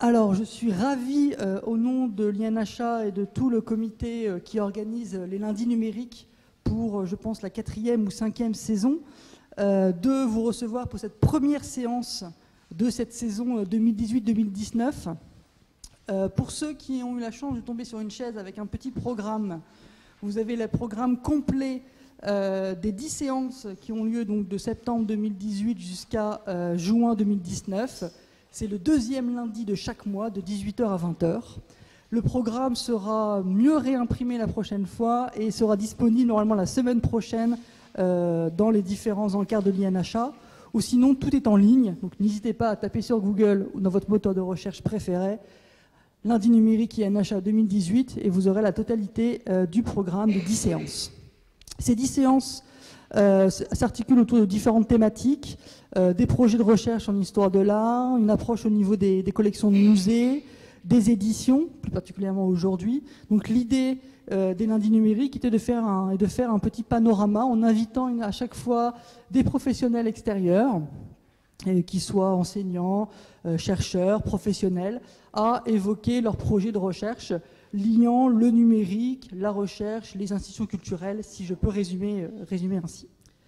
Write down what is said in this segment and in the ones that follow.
Alors, je suis ravi, au nom de l'INHA et de tout le comité qui organise les lundis numériques pour, je pense, la 4e ou 5e saison, de vous recevoir pour cette première séance de cette saison 2018-2019. Pour ceux qui ont eu la chance de tomber sur une chaise avec un petit programme, vous avez le programme complet des 10 séances qui ont lieu donc de septembre 2018 jusqu'à juin 2019. C'est le 2e lundi de chaque mois, de 18h à 20h. Le programme sera mieux réimprimé la prochaine fois et sera disponible normalement la semaine prochaine dans les différents encarts de l'INHA. Ou sinon, tout est en ligne. Donc n'hésitez pas à taper sur Google ou dans votre moteur de recherche préféré lundi numérique INHA 2018 et vous aurez la totalité du programme de 10 séances. Ces 10 séances s'articulent autour de différentes thématiques, des projets de recherche en histoire de l'art, une approche au niveau des collections de musées, des éditions, plus particulièrement aujourd'hui. Donc l'idée des lundis numériques était de faire un petit panorama en invitant à chaque fois des professionnels extérieurs, qui soient enseignants, chercheurs, professionnels, à évoquer leurs projets de recherche liant le numérique, la recherche, les institutions culturelles, si je peux résumer ainsi.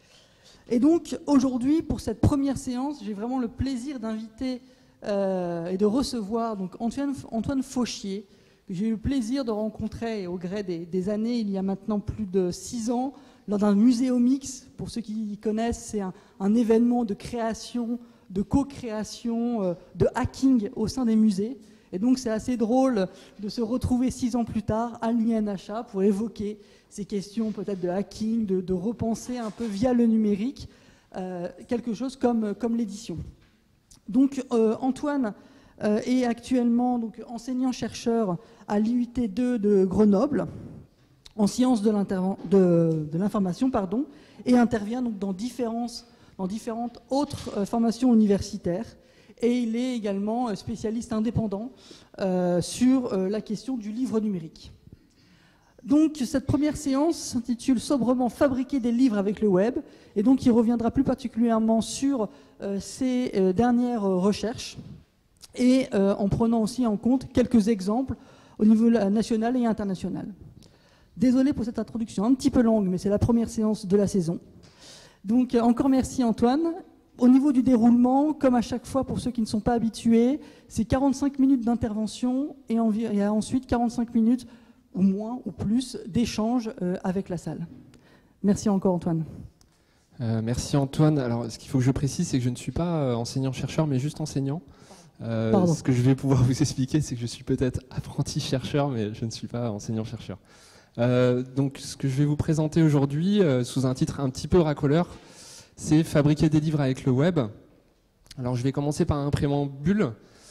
Et donc aujourd'hui, pour cette première séance, j'ai vraiment le plaisir d'inviter et de recevoir donc Antoine Fauchier, que j'ai eu le plaisir de rencontrer au gré des années, il y a maintenant plus de 6 ans, lors d'un muséomix. Pour ceux qui connaissent, c'est un événement de création, de co-création, de hacking au sein des musées. Et donc c'est assez drôle de se retrouver 6 ans plus tard à l'INHA pour évoquer ces questions peut-être de hacking, de repenser un peu via le numérique quelque chose comme l'édition. Donc Antoine est actuellement donc, enseignant-chercheur à l'IUT2 de Grenoble en sciences de l'information et intervient donc dans différentes autres formations universitaires. Et il est également spécialiste indépendant sur la question du livre numérique. Donc cette première séance s'intitule sobrement « Fabriquer des livres avec le web » et donc il reviendra plus particulièrement sur ses dernières recherches et en prenant aussi en compte quelques exemples au niveau national et international. Désolé pour cette introduction un petit peu longue, mais c'est la première séance de la saison. Donc encore merci Antoine. Au niveau du déroulement, comme à chaque fois pour ceux qui ne sont pas habitués, c'est 45 minutes d'intervention et ensuite 45 minutes ou moins ou plus d'échange avec la salle. Merci encore Antoine. Merci Antoine. Alors ce qu'il faut que je précise, c'est que je ne suis pas enseignant-chercheur, mais juste enseignant. Ce que je vais pouvoir vous expliquer, c'est que je suis peut-être apprenti-chercheur, mais je ne suis pas enseignant-chercheur. Donc ce que je vais vous présenter aujourd'hui, sous un titre un petit peu racoleur, c'est fabriquer des livres avec le web. Alors je vais commencer par un préambule.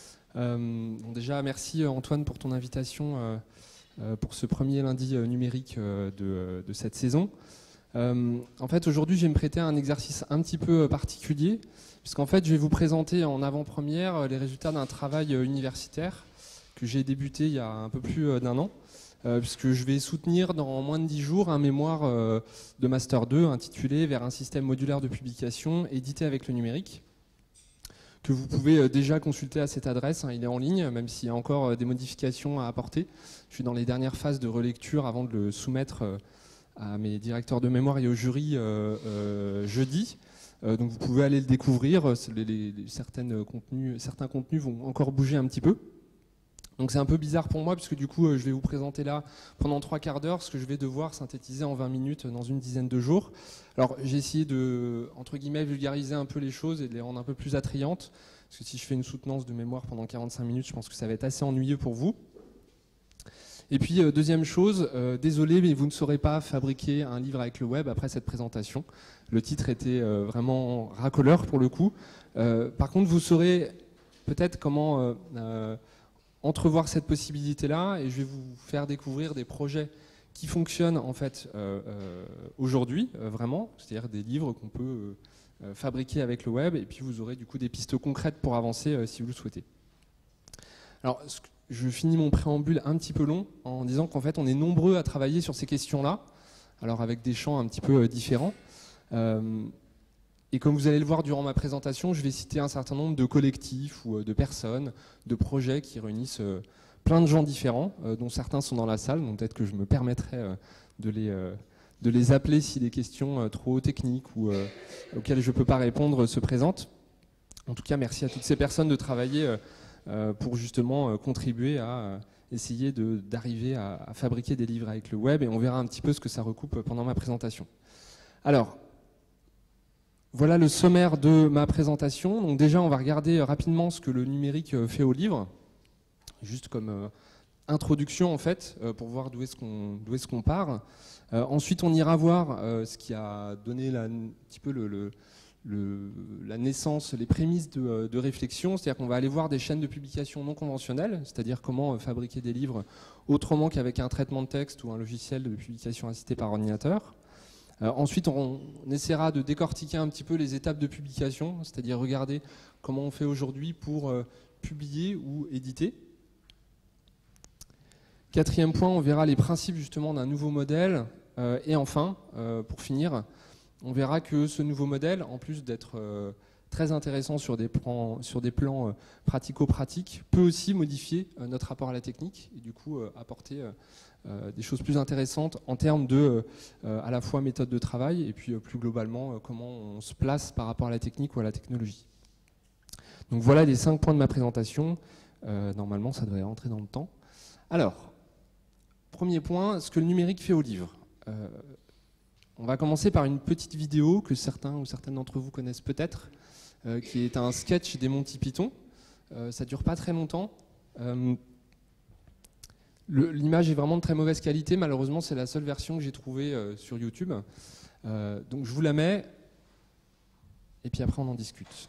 Déjà merci Antoine pour ton invitation pour ce premier lundi numérique de cette saison. En fait aujourd'hui je vais me prêter à un exercice un petit peu particulier, puisqu'en fait je vais vous présenter en avant-première les résultats d'un travail universitaire que j'ai débuté il y a un peu plus d'un an. Puisque je vais soutenir dans moins de 10 jours un mémoire de Master 2 intitulé « Vers un système modulaire de publication édité avec le numérique » que vous pouvez déjà consulter à cette adresse. Il est en ligne, même s'il y a encore des modifications à apporter. Je suis dans les dernières phases de relecture avant de le soumettre à mes directeurs de mémoire et au jury jeudi. Donc vous pouvez aller le découvrir. Certains contenus vont encore bouger un petit peu. Donc c'est un peu bizarre pour moi, puisque du coup je vais vous présenter là pendant 3 quarts d'heure ce que je vais devoir synthétiser en 20 minutes dans une dizaine de jours. Alors j'ai essayé de, entre guillemets, vulgariser un peu les choses et de les rendre un peu plus attrayantes, parce que si je fais une soutenance de mémoire pendant 45 minutes, je pense que ça va être assez ennuyeux pour vous. Et puis deuxième chose, désolé, mais vous ne saurez pas fabriquer un livre avec le web après cette présentation. Le titre était vraiment racoleur pour le coup. Par contre, vous saurez peut-être comment entrevoir cette possibilité-là, et je vais vous faire découvrir des projets qui fonctionnent en fait aujourd'hui, vraiment, c'est-à-dire des livres qu'on peut fabriquer avec le web, et puis vous aurez du coup des pistes concrètes pour avancer si vous le souhaitez. Alors, je finis mon préambule un petit peu long en disant qu'en fait on est nombreux à travailler sur ces questions-là, alors avec des champs un petit peu différents. Et comme vous allez le voir durant ma présentation, je vais citer un certain nombre de collectifs ou de personnes, de projets qui réunissent plein de gens différents, dont certains sont dans la salle, donc peut-être que je me permettrai de les appeler si des questions trop techniques ou auxquelles je ne peux pas répondre se présentent. En tout cas, merci à toutes ces personnes de travailler pour justement contribuer à essayer d'arriver à fabriquer des livres avec le web, et on verra un petit peu ce que ça recoupe pendant ma présentation. Alors, voilà le sommaire de ma présentation. Donc déjà, on va regarder rapidement ce que le numérique fait au livre, juste comme introduction en fait, pour voir d'où est-ce qu'on part. Ensuite, on ira voir ce qui a donné un petit peu la naissance, les prémices de réflexion, c'est-à-dire qu'on va aller voir des chaînes de publication non conventionnelles, c'est-à-dire comment fabriquer des livres autrement qu'avec un traitement de texte ou un logiciel de publication assisté par ordinateur. Ensuite, on essaiera de décortiquer un petit peu les étapes de publication, c'est-à-dire regarder comment on fait aujourd'hui pour publier ou éditer. Quatrième point, on verra les principes justement d'un nouveau modèle. Et enfin, pour finir, on verra que ce nouveau modèle, en plus d'être très intéressant sur des plans pratico-pratiques, peut aussi modifier notre rapport à la technique et du coup apporter des choses plus intéressantes en termes de à la fois méthode de travail et puis plus globalement comment on se place par rapport à la technique ou à la technologie. Donc voilà les 5 points de ma présentation. Normalement, ça devrait rentrer dans le temps. Alors, premier point, ce que le numérique fait au livre. On va commencer par une petite vidéo que certains ou certaines d'entre vous connaissent peut-être, qui est un sketch des Monty Python. Ça ne dure pas très longtemps. L'image est vraiment de très mauvaise qualité. Malheureusement, c'est la seule version que j'ai trouvée sur YouTube. Donc je vous la mets, et puis après on en discute.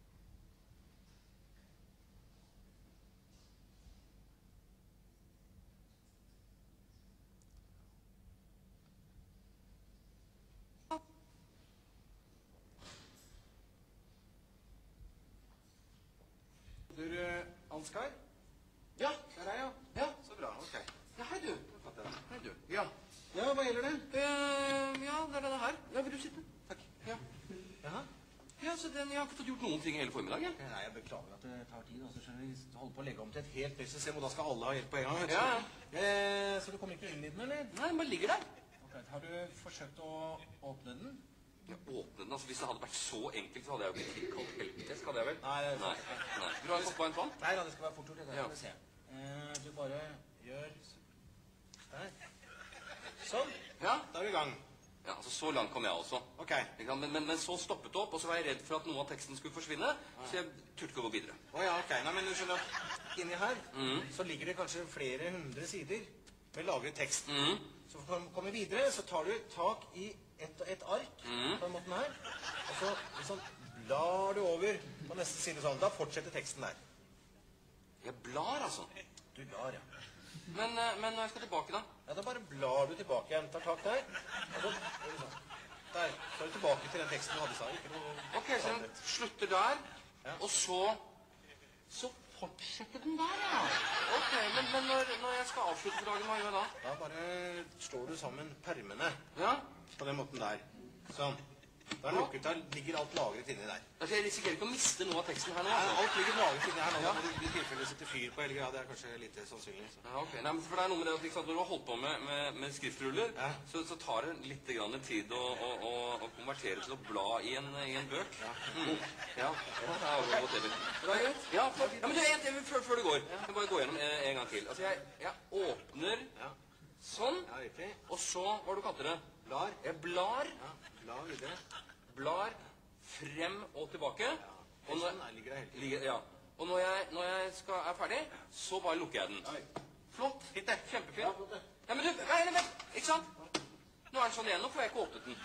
Ansgar? Ja, der er jeg. Ja, så bra. Ok. Ja, hei du. Hei du. Ja. Ja, hva gjelder det? Ja, det er denne her. Ja, vil du sitte? Takk. Ja. Jaha? Ja, så jeg har ikke fått gjort noen ting hele formiddagen. Nei, jeg beklager at det tar tid. Altså, skjønner vi holder på å legge om til et helt nytt system, og da skal alle ha hjelp på en gang. Ja. Så du kommer ikke inn i den, eller? Nei, den bare ligger der. Ok, har du forsøkt å åpne den? Ja, åpne den, altså hvis det hadde vært så enkelt, så hadde jeg jo blitt tilkalt helpdesk, hadde jeg vel? Nei. Vil du ha en kopp vann? Nei, da, det skal være fort gjort. Ja. Skal vi se. Du bare gjør der. Sånn. Ja, da er vi i gang. Ja, altså så langt kom jeg også. Ok. Men så stoppet det opp, og så var jeg redd for at noe av teksten skulle forsvinne, så jeg turte ikke å gå videre. Åja, ok. Nei, men du skjønner, inni her, så ligger det kanskje flere hundre sider med lagret tekst. Så for å komme videre, så tar du tak i et ark på den måten her, og så liksom blar du over på neste side sånn. Da fortsetter teksten der. Jeg blar, altså? Du blar, ja. Men når jeg skal tilbake, da? Ja, da bare blar du tilbake igjen. Tar tak der, og så der. Så er du tilbake til den teksten du hadde sagt. Ok, så den slutter der, og så fortsetter den der, ja. Ok, men når jeg skal avslutte for dagen, hva gjør jeg da? Da bare slår du sammen permene. Ja? På den måten der. Sånn. Da er lukket, der ligger alt lagret inni der. Altså, jeg risikerer ikke å miste noe av teksten her nå? Ja, alt ligger lagret inni her nå. Ja. I tilfelle setter fyr på hele greia, det er kanskje lite sannsynlig. Så. Ja, ok. Nei, men for det er noe med det at liksom, når du har holdt på med skriftruller, så tar det litt tid å konvertere til å bla i en bøk. Ja. Ja, det er godt det. Det er greit? Ja, men du, en ting før du går. Jeg må bare gå gjennom en gang til. Altså, jeg åpner sånn, og så, hva du kalte det? Blar. Jeg blar. Ja, blar videre. Blar frem og tilbake. Ja, og når jeg er ferdig, så bare lukker jeg den. Flott. Fint det. Kjempefint. Ja, men du, vent. Ikke sant? Nå er den sånn igjen, nå får jeg ikke åpnet den.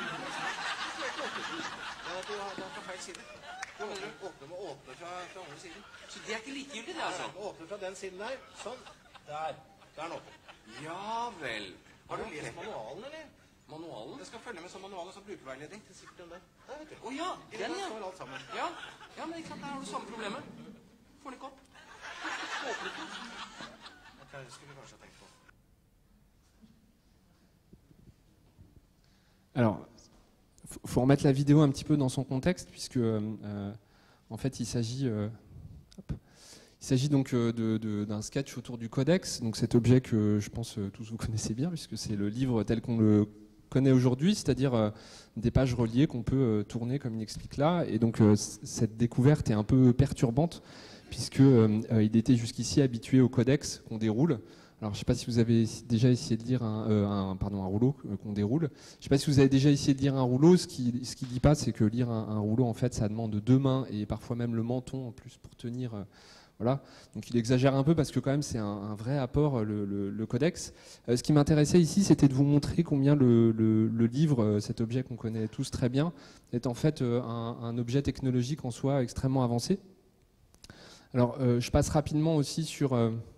Ja, du har på feil side. Du må åpne fra andre siden. Så det er ikke likegyldig, det, altså? Ja, åpne fra den siden der. Sånn. Der. Der er den åpen. Ja vel. Har du lest manualen, eller? Manualen? Jeg skal følge med som manualen som brukerveiledning til sikkert den der. Der, vet du. Åja, den ja. Alt sammen. Ja, men ikke sant, der har du samme problemet. Får den ikke opp. Åpner ikke. Ok, det skulle vi kanskje ha tenkt på. Alors, faut remettre la vidéo un petit peu dans son contexte, puisque en fait il s'agit donc d'un sketch autour du codex, donc cet objet que je pense tous vous connaissez bien, puisque c'est le livre tel qu'on le connaît aujourd'hui, c'est-à-dire des pages reliées qu'on peut tourner comme il explique là. Et donc cette découverte est un peu perturbante, puisqu'il était jusqu'ici habitué au codex qu'on déroule. Alors, je ne sais pas si vous avez déjà essayé de lire un rouleau qu'on déroule. Je ne sais pas si vous avez déjà essayé de lire un rouleau. Ce qui dit pas, c'est que lire un rouleau, en fait, ça demande 2 mains et parfois même le menton en plus pour tenir. Voilà. Donc, il exagère un peu parce que quand même, c'est un vrai apport le codex. Ce qui m'intéressait ici, c'était de vous montrer combien le livre, cet objet qu'on connaît tous très bien, est en fait un objet technologique en soi extrêmement avancé. Alors, je passe rapidement aussi sur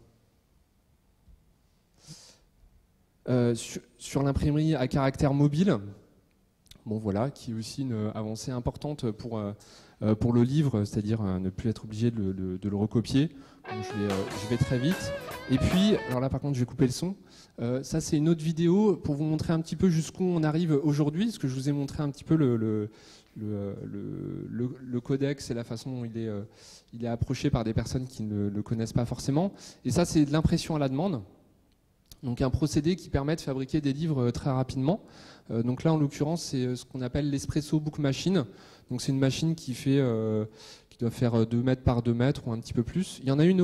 l'imprimerie à caractère mobile, bon voilà, qui est aussi une avancée importante pour le livre, c'est-à-dire ne plus être obligé de le recopier. Donc je vais très vite. Et puis, alors là par contre je vais couper le son. Ça c'est une autre vidéo pour vous montrer un petit peu jusqu'où on arrive aujourd'hui, parce que je vous ai montré un petit peu le codex et la façon dont il est approché par des personnes qui ne le connaissent pas forcément. Et ça c'est de l'impression à la demande. Donc un procédé qui permet de fabriquer des livres très rapidement. Donc là, en l'occurrence, c'est ce qu'on appelle l'Espresso Book Machine. Donc c'est une machine qui doit faire 2 mètres par 2 mètres ou un petit peu plus. Il y en a une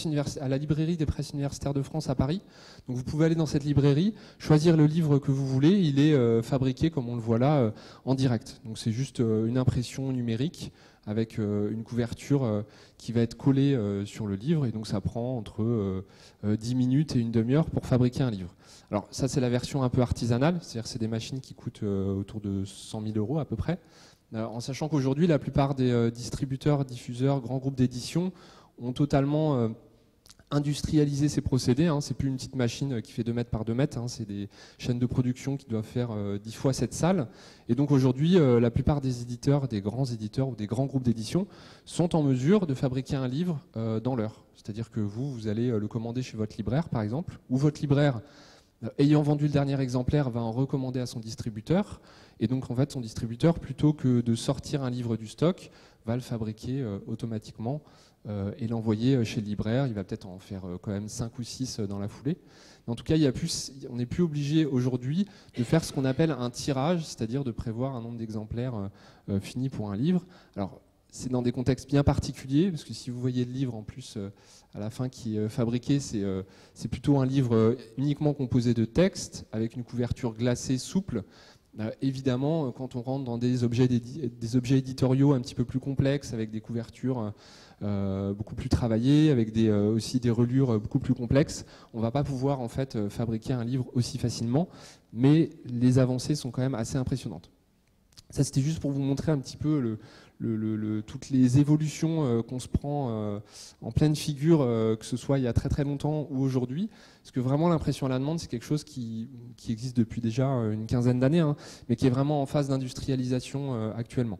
à la librairie des presses universitaires de France à Paris. Donc vous pouvez aller dans cette librairie, choisir le livre que vous voulez. Il est fabriqué, comme on le voit là, en direct. Donc c'est juste une impression numérique avec une couverture qui va être collée sur le livre, et donc ça prend entre 10 minutes et une demi-heure pour fabriquer un livre. Alors ça c'est la version un peu artisanale, c'est-à-dire c'est des machines qui coûtent autour de 100 000 € à peu près, en sachant qu'aujourd'hui la plupart des distributeurs, diffuseurs, grands groupes d'édition ont totalement industrialiser ces procédés, hein. C'est plus une petite machine qui fait 2 mètres par 2 mètres, hein. C'est des chaînes de production qui doivent faire 10 fois cette salle. Et donc aujourd'hui, la plupart des éditeurs, des grands éditeurs ou des grands groupes d'édition sont en mesure de fabriquer un livre dans l'heure. C'est-à-dire que vous allez le commander chez votre libraire par exemple, ou votre libraire, ayant vendu le dernier exemplaire, va en recommander à son distributeur. Et donc en fait, son distributeur, plutôt que de sortir un livre du stock, va le fabriquer automatiquement et l'envoyer chez le libraire. Il va peut-être en faire quand même 5 ou 6 dans la foulée. Mais en tout cas, on n'est plus obligé aujourd'hui de faire ce qu'on appelle un tirage, c'est-à-dire de prévoir un nombre d'exemplaires finis pour un livre. Alors, c'est dans des contextes bien particuliers, parce que si vous voyez le livre en plus à la fin qui est fabriqué, c'est plutôt un livre uniquement composé de texte, avec une couverture glacée souple. Évidemment, quand on rentre dans des objets éditoriaux un petit peu plus complexes, avec des couvertures beaucoup plus travaillées, avec aussi des reliures beaucoup plus complexes, on ne va pas pouvoir en fait fabriquer un livre aussi facilement, mais les avancées sont quand même assez impressionnantes. Ça, c'était juste pour vous montrer un petit peu toutes les évolutions qu'on se prend en pleine figure, que ce soit il y a très très longtemps ou aujourd'hui. Parce que vraiment l'impression à la demande, c'est quelque chose qui existe depuis déjà une quinzaine d'années, hein, mais qui est vraiment en phase d'industrialisation actuellement.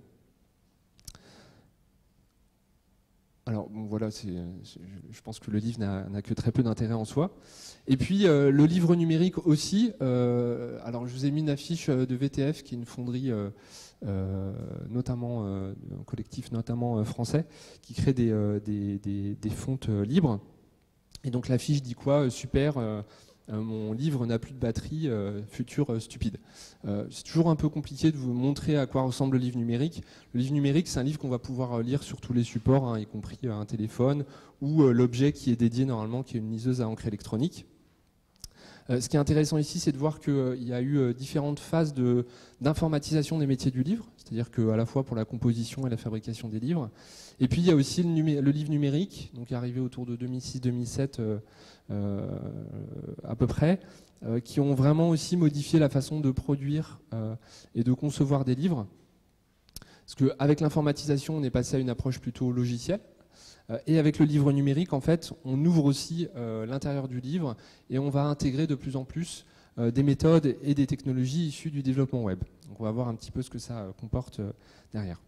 Alors bon, voilà, je pense que le livre n'a que très peu d'intérêt en soi. Et puis le livre numérique aussi. Alors je vous ai mis une affiche de VTF, qui est une fonderie notamment un collectif notamment français, qui crée des fontes libres. Et donc l'affiche dit quoi? Super. Mon livre n'a plus de batterie, futur stupide. C'est toujours un peu compliqué de vous montrer à quoi ressemble le livre numérique. Le livre numérique, c'est un livre qu'on va pouvoir lire sur tous les supports, hein, y compris un téléphone, ou l'objet qui est dédié normalement, qui est une liseuse à encre électronique. Ce qui est intéressant ici, c'est de voir qu'il y a eu différentes phases d'informatisation des métiers du livre, c'est-à-dire qu'à la fois pour la composition et la fabrication des livres. Et puis il y a aussi le livre numérique, donc arrivé autour de 2006-2007 à peu près, qui ont vraiment aussi modifié la façon de produire et de concevoir des livres. Parce qu'avec l'informatisation, on est passé à une approche plutôt logicielle. Et avec le livre numérique, en fait, on ouvre aussi l'intérieur du livre et on va intégrer de plus en plus des méthodes et des technologies issues du développement web. Donc on va voir un petit peu ce que ça comporte derrière.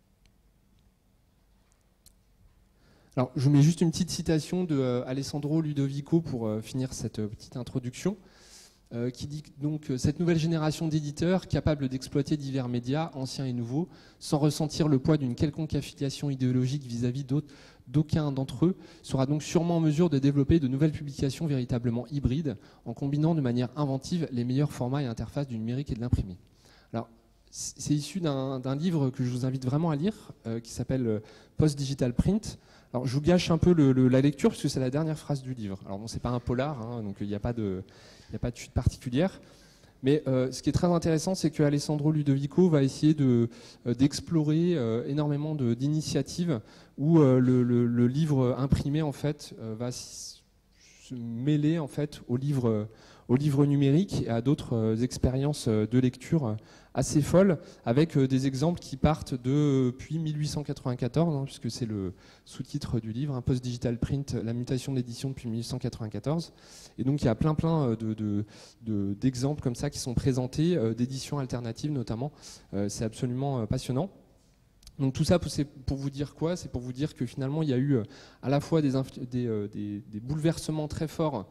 Alors, je mets juste une petite citation de Alessandro Ludovico pour finir cette petite introduction. qui dit donc cette nouvelle génération d'éditeurs capables d'exploiter divers médias, anciens et nouveaux, sans ressentir le poids d'une quelconque affiliation idéologique vis-à-vis d'aucun d'entre eux, sera donc sûrement en mesure de développer de nouvelles publications véritablement hybrides, en combinant de manière inventive les meilleurs formats et interfaces du numérique et de l'imprimé. Alors, c'est issu d'un livre que je vous invite vraiment à lire, qui s'appelle Post-Digital Print. Alors, je vous gâche un peu la lecture, puisque c'est la dernière phrase du livre. Alors, bon, c'est pas un polar, hein, donc il n'y a pas de chute particulière. Mais ce qui est très intéressant, c'est que Alessandro Ludovico va essayer d'explorer énormément d'initiatives où le livre imprimé en fait, va se mêler en fait, au livre numérique et à d'autres expériences de lecture assez folles, avec des exemples qui partent depuis 1894, hein, puisque c'est le sous-titre du livre, Post-Digital Print, la mutation d'édition depuis 1894. Et donc il y a plein d'exemples comme ça qui sont présentés, d'éditions alternatives notamment. C'est absolument passionnant. Donc tout ça, c'est pour vous dire quoi? C'est pour vous dire que finalement il y a eu à la fois des bouleversements très forts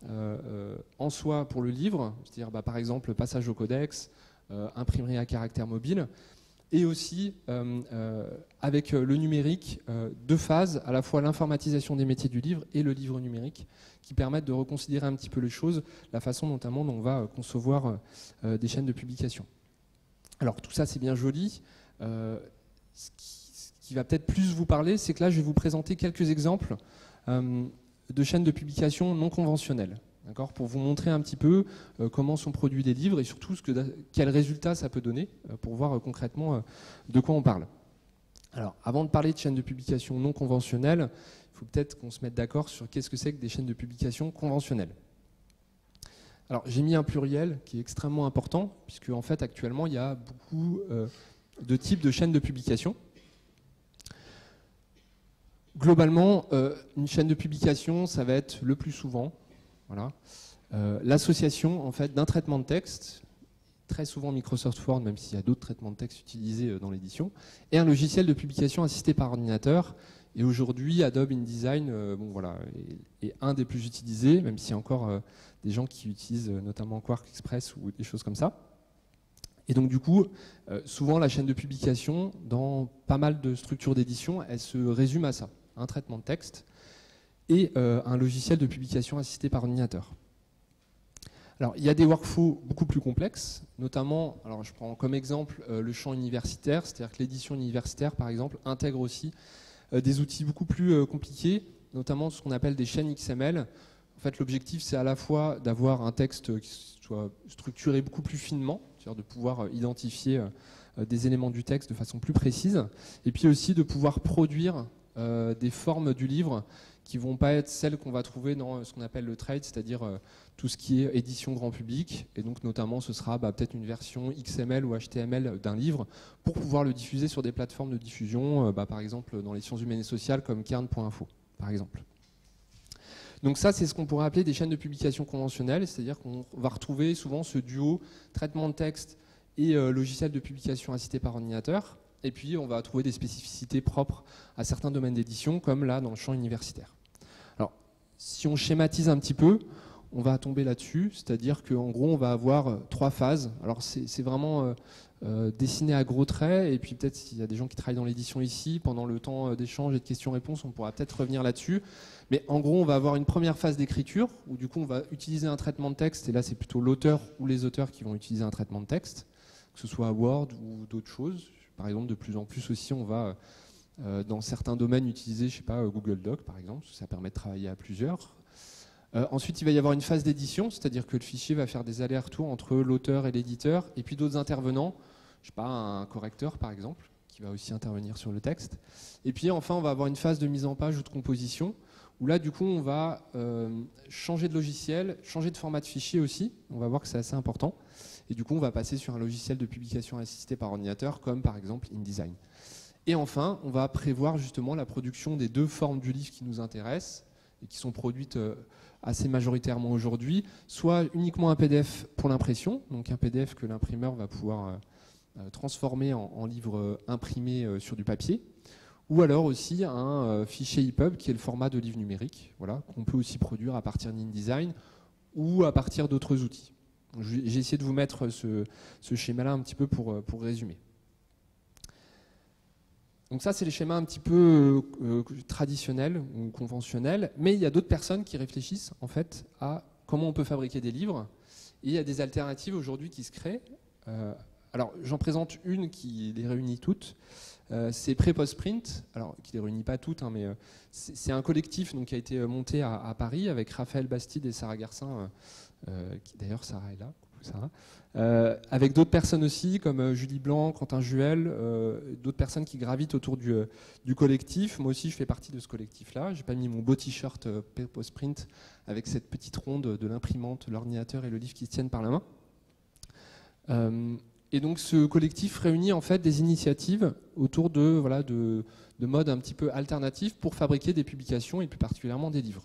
en soi pour le livre, c'est-à-dire par exemple le passage au codex, imprimerie à caractère mobile, et aussi avec le numérique, deux phases, à la fois l'informatisation des métiers du livre et le livre numérique, qui permettent de reconsidérer un petit peu les choses, la façon notamment dont on va concevoir des chaînes de publication. Alors tout ça c'est bien joli. Ce qui va peut-être plus vous parler, c'est que là je vais vous présenter quelques exemples de chaînes de publication non conventionnelles, pour vous montrer un petit peu comment sont produits des livres et surtout quels résultats ça peut donner pour voir concrètement de quoi on parle. Alors avant de parler de chaînes de publication non conventionnelles, il faut peut-être qu'on se mette d'accord sur qu'est-ce que c'est que des chaînes de publication conventionnelles. Alors j'ai mis un pluriel qui est extrêmement important puisque en fait actuellement il y a beaucoup de types de chaînes de publication. Globalement, une chaîne de publication, ça va être le plus souvent l'association en fait, d'un traitement de texte, très souvent Microsoft Word, même s'il y a d'autres traitements de texte utilisés dans l'édition, et un logiciel de publication assisté par ordinateur. Et aujourd'hui, Adobe InDesign est un des plus utilisés, même s'il y a encore des gens qui utilisent notamment Quark Express ou des choses comme ça. Et donc du coup, souvent la chaîne de publication, dans pas mal de structures d'édition, elle se résume à ça, un traitement de texte et un logiciel de publication assisté par ordinateur. Alors il y a des workflows beaucoup plus complexes, notamment, alors je prends comme exemple le champ universitaire, c'est-à-dire que l'édition universitaire par exemple intègre aussi des outils beaucoup plus compliqués, notamment ce qu'on appelle des chaînes XML. En fait l'objectif c'est à la fois d'avoir un texte qui soit structuré beaucoup plus finement, c'est-à-dire de pouvoir identifier des éléments du texte de façon plus précise, et puis aussi de pouvoir produire des formes du livre qui ne vont pas être celles qu'on va trouver dans ce qu'on appelle le trade, c'est-à-dire tout ce qui est édition grand public, et donc notamment ce sera peut-être une version XML ou HTML d'un livre pour pouvoir le diffuser sur des plateformes de diffusion, par exemple dans les sciences humaines et sociales comme Cairn.info, par exemple. Donc ça, c'est ce qu'on pourrait appeler des chaînes de publication conventionnelles, c'est-à-dire qu'on va retrouver souvent ce duo traitement de texte et logiciel de publication assisté par ordinateur. Et puis, on va trouver des spécificités propres à certains domaines d'édition, comme là, dans le champ universitaire. Alors, si on schématise un petit peu, on va tomber là-dessus, c'est-à-dire qu'en gros, on va avoir trois phases. Alors, c'est vraiment dessiné à gros traits, et puis peut-être s'il y a des gens qui travaillent dans l'édition ici, pendant le temps d'échange et de questions-réponses, on pourra peut-être revenir là-dessus. Mais en gros, on va avoir une première phase d'écriture, où du coup, on va utiliser un traitement de texte, et là, c'est plutôt l'auteur ou les auteurs qui vont utiliser un traitement de texte, que ce soit Word ou d'autres choses. Par exemple, de plus en plus aussi, on va, dans certains domaines, utiliser, je sais pas, Google Doc, par exemple, ça permet de travailler à plusieurs. Ensuite, il va y avoir une phase d'édition, c'est-à-dire que le fichier va faire des allers-retours entre l'auteur et l'éditeur, et puis d'autres intervenants, je sais pas, un correcteur, par exemple, qui va aussi intervenir sur le texte. Et puis, enfin, on va avoir une phase de mise en page ou de composition, où là, du coup, on va changer de logiciel, changer de format de fichier aussi. On va voir que c'est assez important. Et du coup, on va passer sur un logiciel de publication assisté par ordinateur, comme par exemple InDesign. Et enfin, on va prévoir justement la production des deux formes du livre qui nous intéressent et qui sont produites assez majoritairement aujourd'hui, soit uniquement un PDF pour l'impression, donc un PDF que l'imprimeur va pouvoir transformer en livre imprimé sur du papier, ou alors aussi un fichier EPUB qui est le format de livre numérique, voilà, qu'on peut aussi produire à partir d'InDesign ou à partir d'autres outils. J'ai essayé de vous mettre ce schéma-là un petit peu pour résumer. Donc ça, c'est les schémas un petit peu traditionnels ou conventionnels, mais il y a d'autres personnes qui réfléchissent en fait à comment on peut fabriquer des livres. Et il y a des alternatives aujourd'hui qui se créent. Alors j'en présente une qui les réunit toutes. C'est Pré-Post-Print, alors qui les réunit pas toutes, hein, mais c'est un collectif donc, qui a été monté à Paris avec Raphaël Bastide et Sarah Garcin, qui d'ailleurs Sarah est là. Sarah. Avec d'autres personnes aussi, comme Julie Blanc, Quentin Juel, d'autres personnes qui gravitent autour du collectif. Moi aussi, je fais partie de ce collectif-là. J'ai pas mis mon beau t-shirt Post-Print avec cette petite ronde de l'imprimante, l'ordinateur et le livre qui se tiennent par la main. Et donc, ce collectif réunit en fait des initiatives autour de modes un petit peu alternatifs pour fabriquer des publications et plus particulièrement des livres.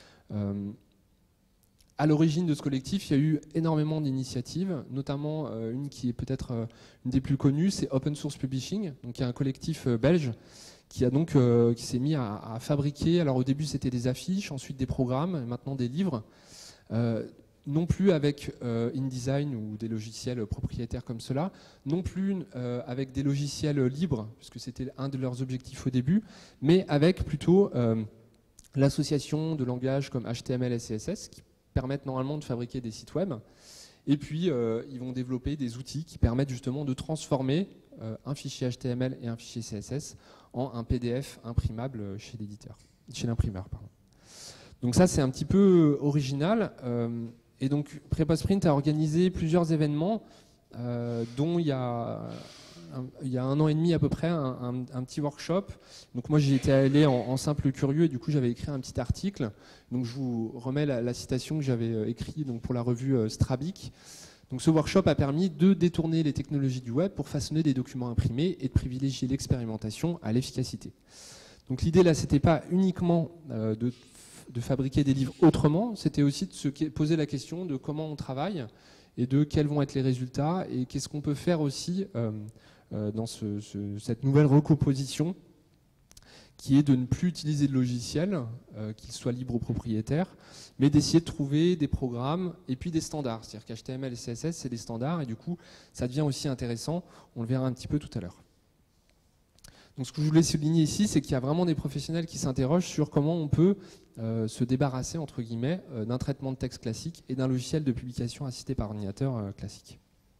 À l'origine de ce collectif, il y a eu énormément d'initiatives, notamment une qui est peut-être une des plus connues, c'est Open Source Publishing. Donc, il y a un collectif belge qui s'est mis à fabriquer. Alors au début, c'était des affiches, ensuite des programmes, et maintenant des livres. Non plus avec InDesign ou des logiciels propriétaires comme cela, non plus avec des logiciels libres, puisque c'était un de leurs objectifs au début, mais avec plutôt l'association de langages comme HTML et CSS qui permettent normalement de fabriquer des sites web. Et puis, ils vont développer des outils qui permettent justement de transformer un fichier HTML et un fichier CSS en un PDF imprimable chez l'imprimeur. Donc ça, c'est un petit peu original. Et donc, Pré-Post-Print a organisé plusieurs événements, dont il y a 1 an et demi à peu près, un petit workshop. Donc moi, j'y étais allé en simple curieux et du coup, j'avais écrit un petit article. Donc je vous remets la citation que j'avais écrite pour la revue Strabic. Donc ce workshop a permis de détourner les technologies du web pour façonner des documents imprimés et de privilégier l'expérimentation à l'efficacité. Donc l'idée là, c'était pas uniquement de fabriquer des livres autrement, c'était aussi de se poser la question de comment on travaille et de quels vont être les résultats et qu'est-ce qu'on peut faire aussi dans cette nouvelle recomposition qui est de ne plus utiliser de logiciels, qu'ils soient libres ou propriétaires, mais d'essayer de trouver des programmes et puis des standards. C'est-à-dire qu'HTML et CSS, c'est des standards et du coup, ça devient aussi intéressant. On le verra un petit peu tout à l'heure. Donc ce que je voulais souligner ici, c'est qu'il y a vraiment des professionnels qui s'interrogent sur comment on peut se débarrasser, entre guillemets, d'un traitement de texte classique et d'un logiciel de publication assisté par ordinateur classique.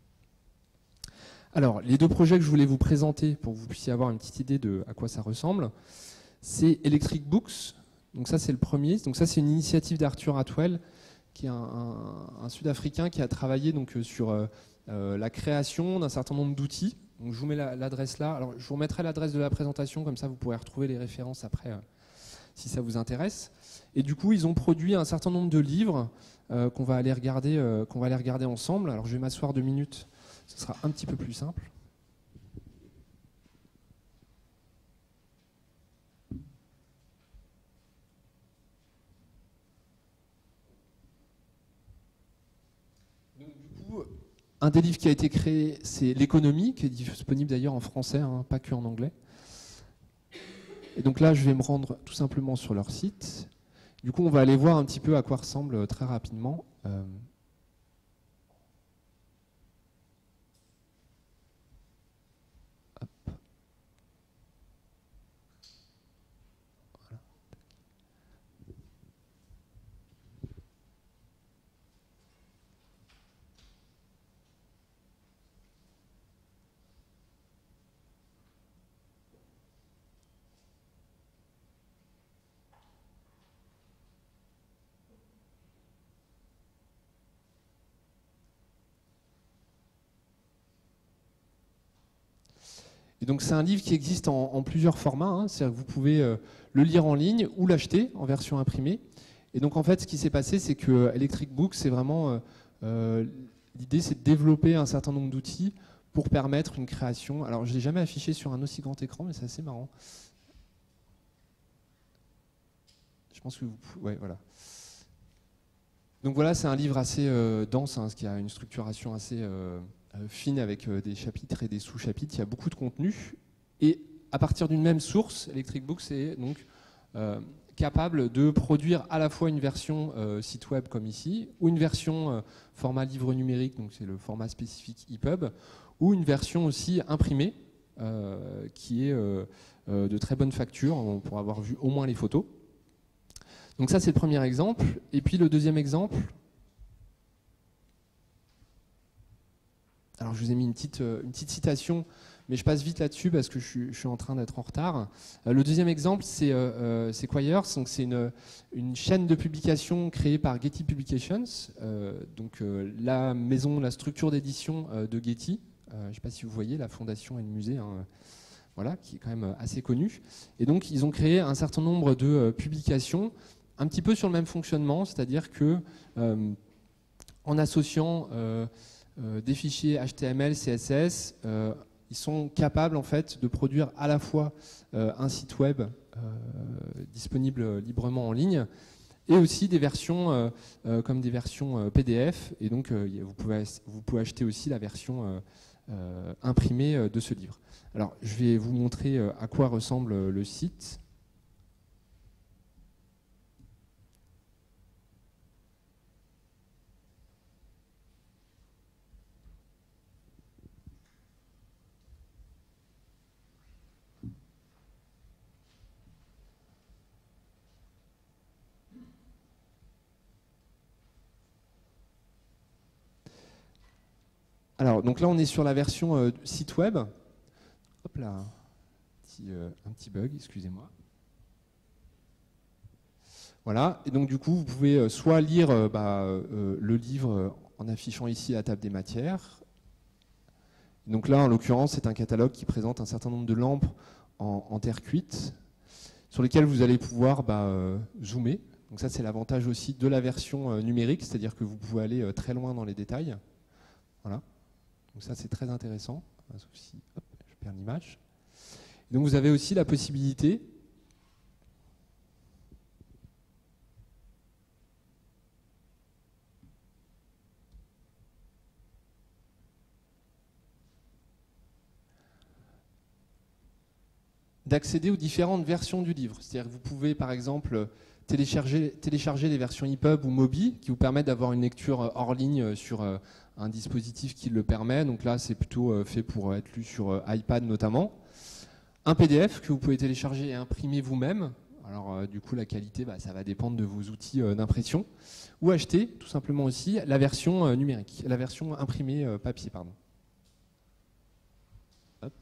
Alors, les deux projets que je voulais vous présenter pour que vous puissiez avoir une petite idée de à quoi ça ressemble, c'est Electric Books. Donc ça, c'est le premier. Donc ça, c'est une initiative d'Arthur Atwell, qui est un Sud-Africain qui a travaillé donc, sur la création d'un certain nombre d'outils. Donc je vous mets l'adresse là. Alors, je vous remettrai l'adresse de la présentation, comme ça vous pourrez retrouver les références après, si ça vous intéresse. Et du coup, ils ont produit un certain nombre de livres qu'on va aller regarder ensemble. Alors, je vais m'asseoir 2 minutes. Ce sera un petit peu plus simple. Donc, du coup, un des livres qui a été créé, c'est L'économie, qui est disponible d'ailleurs en français, hein, pas que en anglais. Et donc là, je vais me rendre tout simplement sur leur site. Du coup, on va aller voir un petit peu à quoi ressemble très rapidement. Et donc c'est un livre qui existe en plusieurs formats, hein. C'est-à-dire que vous pouvez le lire en ligne ou l'acheter en version imprimée. Et donc en fait ce qui s'est passé, c'est que Electric Books, c'est vraiment l'idée, c'est de développer un certain nombre d'outils pour permettre une création. Alors je ne l'ai jamais affiché sur un aussi grand écran, mais c'est assez marrant. Je pense que vous pouvez... Ouais, voilà. Donc voilà, c'est un livre assez dense, hein, qui a une structuration assez fine avec des chapitres et des sous-chapitres. Il y a beaucoup de contenu. Et à partir d'une même source, Electric Books est donc capable de produire à la fois une version site web comme ici, ou une version format livre numérique, donc c'est le format spécifique EPUB, ou une version aussi imprimée, qui est de très bonne facture, pour avoir vu au moins les photos. Donc ça, c'est le premier exemple. Et puis le deuxième exemple, alors je vous ai mis une petite citation, mais je passe vite là-dessus parce que je suis en train d'être en retard. Le deuxième exemple, c'est Quires, donc c'est une chaîne de publication créée par Getty Publications, donc la structure d'édition de Getty. Je ne sais pas si vous voyez, la fondation et le musée, hein, voilà, qui est quand même assez connu. Et donc ils ont créé un certain nombre de publications, un petit peu sur le même fonctionnement, c'est-à-dire que en associant des fichiers HTML, CSS, ils sont capables en fait de produire à la fois un site web disponible librement en ligne et aussi des versions comme des versions PDF. Et donc vous pouvez acheter aussi la version imprimée de ce livre. Alors je vais vous montrer à quoi ressemble le site. Alors, donc là, on est sur la version site web. Hop là, un petit bug, excusez-moi. Voilà, et donc du coup, vous pouvez soit lire le livre en affichant ici la table des matières. Donc là, en l'occurrence, c'est un catalogue qui présente un certain nombre de lampes en terre cuite, sur lesquelles vous allez pouvoir zoomer. Donc ça, c'est l'avantage aussi de la version numérique, c'est-à-dire que vous pouvez aller très loin dans les détails. Voilà. Donc ça, c'est très intéressant. Sauf si, hop, je perds l'image. Donc vous avez aussi la possibilité d'accéder aux différentes versions du livre. C'est-à-dire que vous pouvez, par exemple, télécharger les versions EPUB ou Mobi qui vous permettent d'avoir une lecture hors ligne sur un dispositif qui le permet. Donc là, c'est plutôt fait pour être lu sur iPad notamment. Un PDF que vous pouvez télécharger et imprimer vous-même. Alors du coup, la qualité, ça va dépendre de vos outils d'impression. Ou acheter tout simplement aussi la version numérique, la version imprimée papier, pardon. Hop.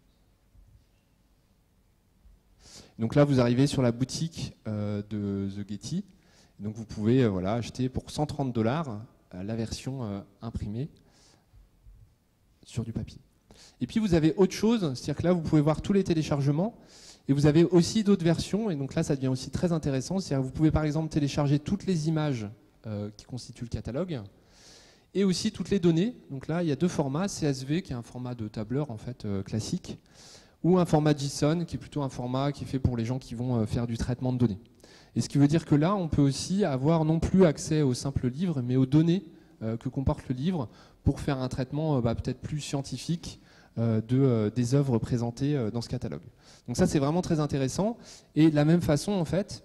Donc là, vous arrivez sur la boutique de The Getty. Donc vous pouvez acheter pour $130 la version imprimée sur du papier. Et puis vous avez autre chose, c'est-à-dire que là, vous pouvez voir tous les téléchargements. Et vous avez aussi d'autres versions. Et donc là, ça devient aussi très intéressant. C'est-à-dire que vous pouvez par exemple télécharger toutes les images qui constituent le catalogue. Et aussi toutes les données. Donc là, il y a deux formats. CSV, qui est un format de tableur en fait classique, ou un format JSON, qui est plutôt un format qui est fait pour les gens qui vont faire du traitement de données. Et ce qui veut dire que là, on peut aussi avoir non plus accès au simple livre, mais aux données que comporte le livre pour faire un traitement peut-être plus scientifique des œuvres présentées dans ce catalogue. Donc ça, c'est vraiment très intéressant. Et de la même façon, en fait,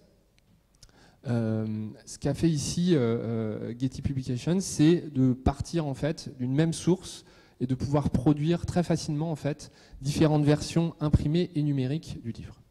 ce qu'a fait ici Getty Publications, c'est de partir en fait d'une même source et de pouvoir produire très facilement en fait différentes versions imprimées et numériques du livre.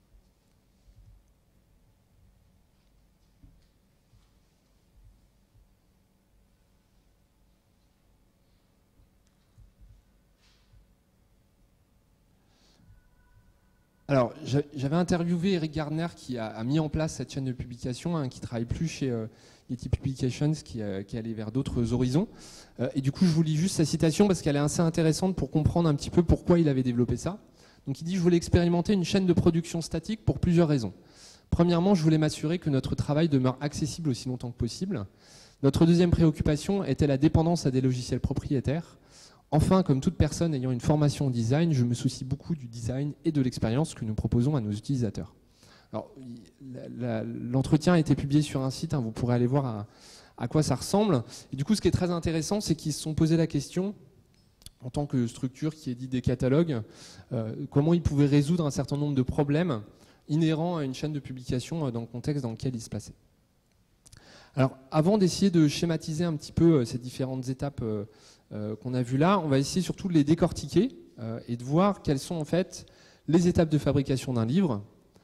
Alors, j'avais interviewé Eric Gardner qui a mis en place cette chaîne de publication, qui ne travaille plus chez Getty Publications, qui est allé vers d'autres horizons. Et du coup, je vous lis juste sa citation parce qu'elle est assez intéressante pour comprendre un petit peu pourquoi il avait développé ça. Donc il dit « Je voulais expérimenter une chaîne de production statique pour plusieurs raisons. Premièrement, je voulais m'assurer que notre travail demeure accessible aussi longtemps que possible. Notre deuxième préoccupation était la dépendance à des logiciels propriétaires. Enfin, comme toute personne ayant une formation en design, je me soucie beaucoup du design et de l'expérience que nous proposons à nos utilisateurs. » Alors, l'entretien a été publié sur un site, vous pourrez aller voir à quoi ça ressemble. Et du coup, ce qui est très intéressant, c'est qu'ils se sont posé la question, en tant que structure qui édite des catalogues, comment ils pouvaient résoudre un certain nombre de problèmes inhérent à une chaîne de publication dans le contexte dans lequel il se plaçait. Alors, avant d'essayer de schématiser un petit peu ces différentes étapes qu'on a vues là, on va essayer surtout de les décortiquer et de voir quelles sont en fait les étapes de fabrication d'un livre,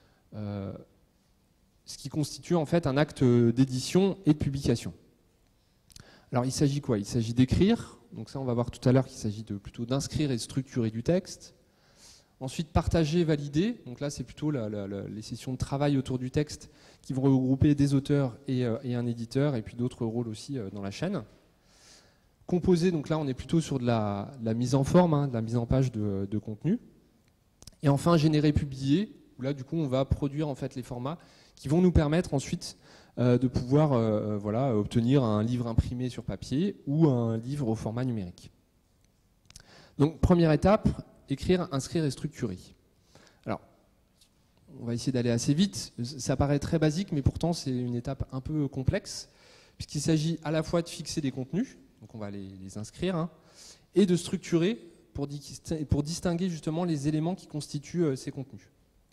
ce qui constitue en fait un acte d'édition et de publication. Alors, il s'agit quoi? Il s'agit d'écrire, donc ça on va voir tout à l'heure qu'il s'agit plutôt d'inscrire et de structurer du texte. Ensuite, partager et valider, donc là c'est plutôt les sessions de travail autour du texte qui vont regrouper des auteurs et un éditeur, et puis d'autres rôles aussi dans la chaîne. Composer, donc là on est plutôt sur de la mise en forme, de la mise en page de contenu. Et enfin, générer, publier, où là du coup on va produire en fait les formats qui vont nous permettre ensuite de pouvoir obtenir un livre imprimé sur papier ou un livre au format numérique. Donc première étape, écrire, inscrire et structurer. Alors, on va essayer d'aller assez vite. Ça paraît très basique, mais pourtant c'est une étape un peu complexe, puisqu'il s'agit à la fois de fixer des contenus, donc on va les inscrire, et de structurer pour distinguer justement les éléments qui constituent ces contenus.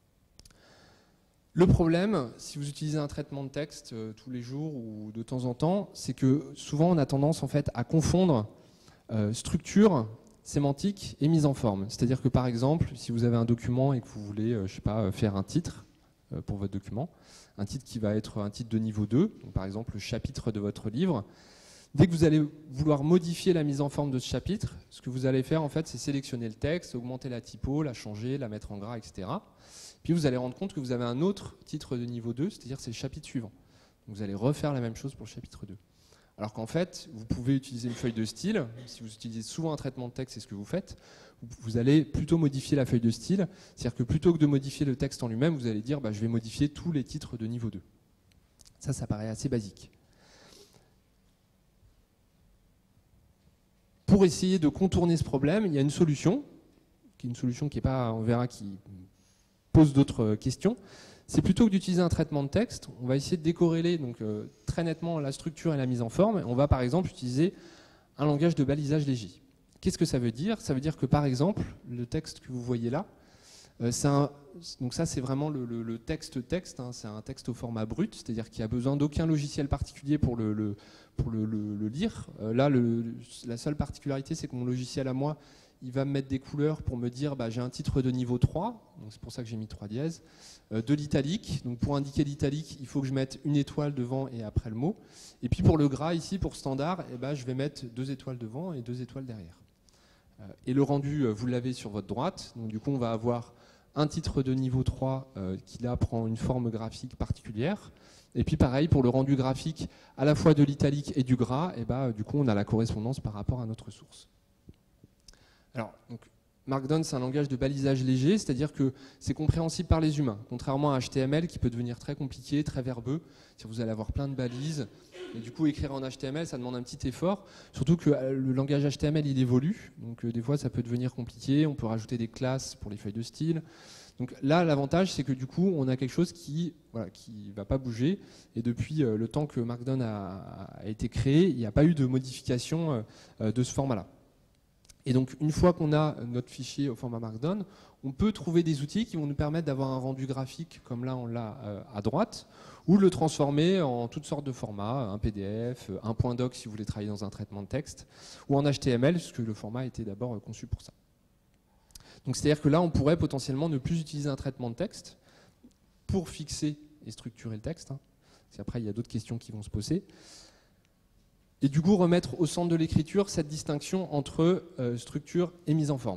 Le problème, si vous utilisez un traitement de texte tous les jours ou de temps en temps, c'est que souvent on a tendance en fait à confondre structure, sémantique et mise en forme. C'est-à-dire que par exemple, si vous avez un document et que vous voulez, je sais pas, faire un titre pour votre document, un titre qui va être un titre de niveau 2, donc par exemple le chapitre de votre livre, dès que vous allez vouloir modifier la mise en forme de ce chapitre, ce que vous allez faire en fait, c'est sélectionner le texte, augmenter la typo, la changer, la mettre en gras, etc. Puis vous allez rendre compte que vous avez un autre titre de niveau 2, c'est-à-dire c'est le chapitre suivant. Donc vous allez refaire la même chose pour le chapitre 2. Alors qu'en fait, vous pouvez utiliser une feuille de style. Si vous utilisez souvent un traitement de texte, c'est ce que vous faites. Vous allez plutôt modifier la feuille de style. C'est-à-dire que plutôt que de modifier le texte en lui-même, vous allez dire je vais modifier tous les titres de niveau 2. Ça paraît assez basique. Pour essayer de contourner ce problème, il y a une solution qui est pas, on verra, qui pose d'autres questions. C'est plutôt que d'utiliser un traitement de texte, on va essayer de décorréler donc, très nettement la structure et la mise en forme. On va par exemple utiliser un langage de balisage léger. Qu'est-ce que ça veut dire? Ça veut dire que par exemple, le texte que vous voyez là, donc ça c'est vraiment le texte, c'est un texte au format brut, c'est-à-dire qu'il n'y a besoin d'aucun logiciel particulier pour le lire. Là, la seule particularité, c'est que mon logiciel à moi, il va me mettre des couleurs pour me dire j'ai un titre de niveau 3, donc c'est pour ça que j'ai mis 3 dièses, de l'italique, donc pour indiquer l'italique, il faut que je mette une étoile devant et après le mot, et puis pour le gras ici, pour standard, je vais mettre 2 étoiles devant et 2 étoiles derrière. Et le rendu, vous l'avez sur votre droite, donc du coup on va avoir un titre de niveau 3 qui là prend une forme graphique particulière, et puis pareil pour le rendu graphique à la fois de l'italique et du gras, du coup on a la correspondance par rapport à notre source. Alors, donc, Markdown, c'est un langage de balisage léger, c'est-à-dire que c'est compréhensible par les humains, contrairement à HTML qui peut devenir très compliqué, très verbeux. Si vous allez avoir plein de balises, et du coup écrire en HTML, ça demande un petit effort, surtout que le langage HTML il évolue, donc des fois ça peut devenir compliqué, on peut rajouter des classes pour les feuilles de style. Donc là, l'avantage, c'est que du coup, on a quelque chose qui va pas bouger, et depuis le temps que Markdown a été créé, il n'y a pas eu de modification de ce format-là. Et donc, une fois qu'on a notre fichier au format Markdown, on peut trouver des outils qui vont nous permettre d'avoir un rendu graphique, comme là on l'a à droite, ou le transformer en toutes sortes de formats, un PDF, un point doc si vous voulez travailler dans un traitement de texte, ou en HTML, puisque le format était d'abord conçu pour ça. Donc, c'est-à-dire que là, on pourrait potentiellement ne plus utiliser un traitement de texte pour fixer et structurer le texte. Parce qu'après, il y a d'autres questions qui vont se poser. Et du coup, remettre au centre de l'écriture cette distinction entre structure et mise en forme.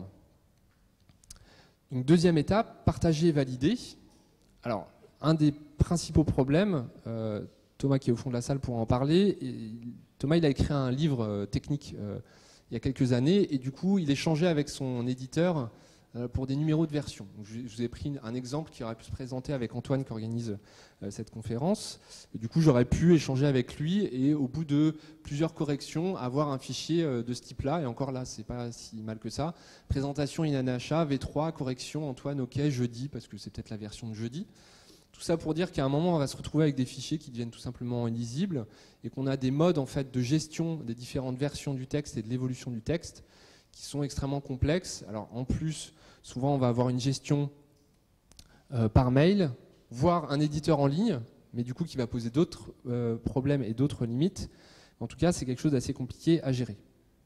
Donc, deuxième étape, partager et valider. Alors, un des principaux problèmes, Thomas qui est au fond de la salle pourra en parler, Thomas il a écrit un livre technique il y a quelques années, et du coup, il échangeait avec son éditeur pour des numéros de version. Donc, je vous ai pris un exemple qui aurait pu se présenter avec Antoine qui organise cette conférence. Et du coup, j'aurais pu échanger avec lui et au bout de plusieurs corrections, avoir un fichier de ce type-là. Et encore là, c'est pas si mal que ça. Présentation InAnacha, V3, correction, Antoine, ok, jeudi, parce que c'est peut-être la version de jeudi. Tout ça pour dire qu'à un moment, on va se retrouver avec des fichiers qui deviennent tout simplement illisibles et qu'on a des modes en fait, de gestion des différentes versions du texte et de l'évolution du texte qui sont extrêmement complexes. Alors en plus, souvent on va avoir une gestion par mail, voire un éditeur en ligne, mais du coup qui va poser d'autres problèmes et d'autres limites. En tout cas, c'est quelque chose d'assez compliqué à gérer.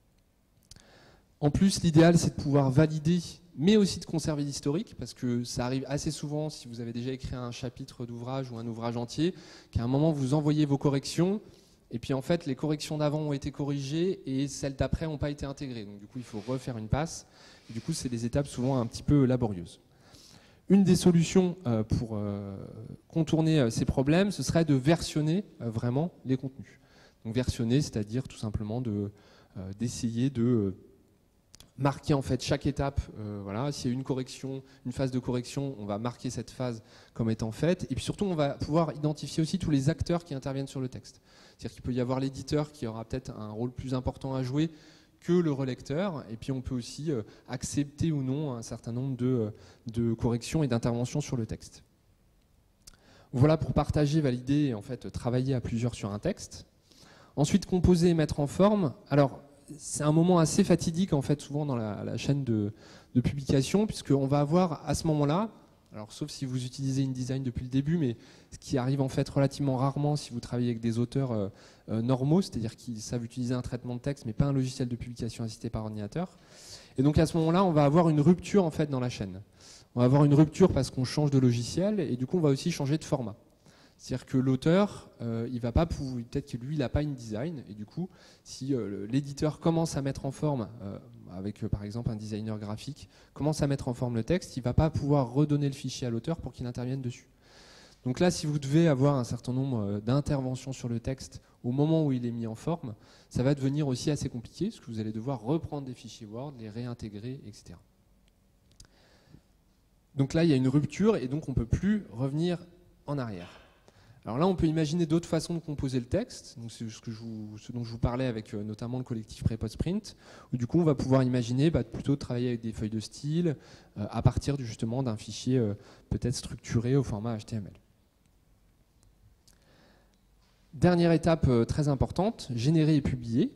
En plus, l'idéal, c'est de pouvoir valider, mais aussi de conserver l'historique, parce que ça arrive assez souvent, si vous avez déjà écrit un chapitre d'ouvrage ou un ouvrage entier, qu'à un moment, vous envoyez vos corrections, et puis en fait, les corrections d'avant ont été corrigées, et celles d'après n'ont pas été intégrées. Donc du coup, il faut refaire une passe. Et du coup, c'est des étapes souvent un petit peu laborieuses. Une des solutions pour contourner ces problèmes, ce serait de versionner vraiment les contenus. Donc versionner, c'est-à-dire tout simplement d'essayer de marquer en fait chaque étape. Voilà, s'il y a une correction, une phase de correction, on va marquer cette phase comme étant faite. Et puis surtout, on va pouvoir identifier aussi tous les acteurs qui interviennent sur le texte. C'est-à-dire qu'il peut y avoir l'éditeur qui aura peut-être un rôle plus important à jouer que le relecteur. Et puis on peut aussi accepter ou non un certain nombre de corrections et d'interventions sur le texte. Voilà pour partager, valider et en fait travailler à plusieurs sur un texte. Ensuite, composer et mettre en forme. Alors, c'est un moment assez fatidique en fait souvent dans la chaîne de publication, puisqu'on va avoir à ce moment-là, alors sauf si vous utilisez InDesign depuis le début, mais ce qui arrive en fait relativement rarement si vous travaillez avec des auteurs normaux, c'est-à-dire qui savent utiliser un traitement de texte mais pas un logiciel de publication assisté par ordinateur. Et donc à ce moment-là, on va avoir une rupture en fait dans la chaîne. On va avoir une rupture parce qu'on change de logiciel et du coup on va aussi changer de format. C'est-à-dire que l'auteur, il va pas pouvoir, peut-être que lui, il n'a pas InDesign, et du coup, si l'éditeur commence à mettre en forme, avec par exemple un designer graphique, commence à mettre en forme le texte, il ne va pas pouvoir redonner le fichier à l'auteur pour qu'il intervienne dessus. Donc là, si vous devez avoir un certain nombre d'interventions sur le texte au moment où il est mis en forme, ça va devenir aussi assez compliqué, parce que vous allez devoir reprendre des fichiers Word, les réintégrer, etc. Donc là, il y a une rupture, et donc on ne peut plus revenir en arrière. Alors là, on peut imaginer d'autres façons de composer le texte. C'est ce dont je vous parlais avec notamment le collectif Pré-Post-Print, où du coup, on va pouvoir imaginer plutôt de travailler avec des feuilles de style à partir justement d'un fichier peut-être structuré au format HTML. Dernière étape très importante, générer et publier.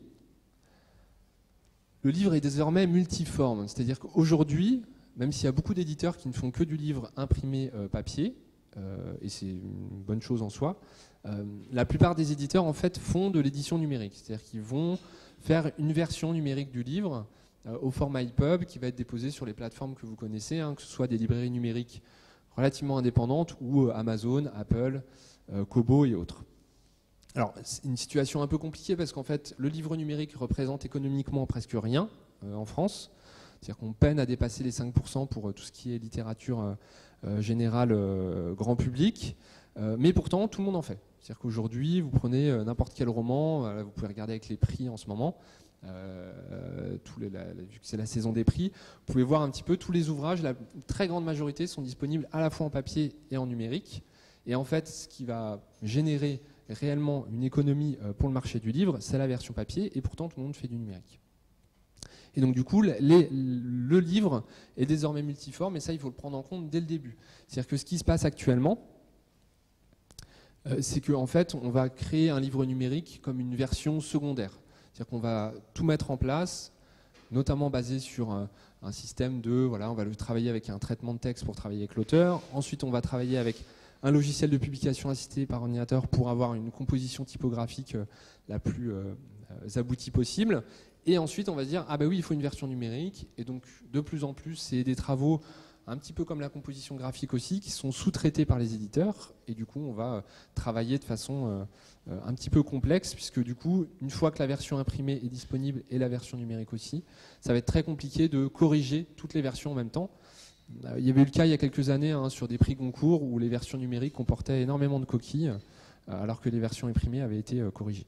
Le livre est désormais multiforme, c'est-à-dire qu'aujourd'hui, même s'il y a beaucoup d'éditeurs qui ne font que du livre imprimé papier, et c'est une bonne chose en soi, la plupart des éditeurs en fait font de l'édition numérique, c'est-à-dire qu'ils vont faire une version numérique du livre au format EPUB qui va être déposé sur les plateformes que vous connaissez, que ce soit des librairies numériques relativement indépendantes ou Amazon, Apple, Kobo et autres. Alors c'est une situation un peu compliquée parce qu'en fait le livre numérique représente économiquement presque rien en France, c'est-à-dire qu'on peine à dépasser les 5% pour tout ce qui est littérature générale grand public, mais pourtant tout le monde en fait. C'est-à-dire qu'aujourd'hui, vous prenez n'importe quel roman, vous pouvez regarder avec les prix en ce moment, vu que c'est la saison des prix, vous pouvez voir un petit peu tous les ouvrages, la très grande majorité sont disponibles à la fois en papier et en numérique. Et en fait, ce qui va générer réellement une économie pour le marché du livre, c'est la version papier, et pourtant tout le monde fait du numérique. Et donc du coup, le livre est désormais multiforme, et ça, il faut le prendre en compte dès le début. C'est-à-dire que ce qui se passe actuellement, c'est qu'en fait, on va créer un livre numérique comme une version secondaire. C'est-à-dire qu'on va tout mettre en place, notamment basé sur un système on va le travailler avec un traitement de texte pour travailler avec l'auteur. Ensuite, on va travailler avec un logiciel de publication assisté par ordinateur pour avoir une composition typographique la plus aboutie possible. Et ensuite, on va se dire, ah ben oui, il faut une version numérique. Et donc, de plus en plus, c'est des travaux, un petit peu comme la composition graphique aussi, qui sont sous-traités par les éditeurs. Et du coup, on va travailler de façon un petit peu complexe, puisque du coup, une fois que la version imprimée est disponible et la version numérique aussi, ça va être très compliqué de corriger toutes les versions en même temps. Il y avait eu le cas il y a quelques années sur des prix Goncourt où les versions numériques comportaient énormément de coquilles, alors que les versions imprimées avaient été corrigées.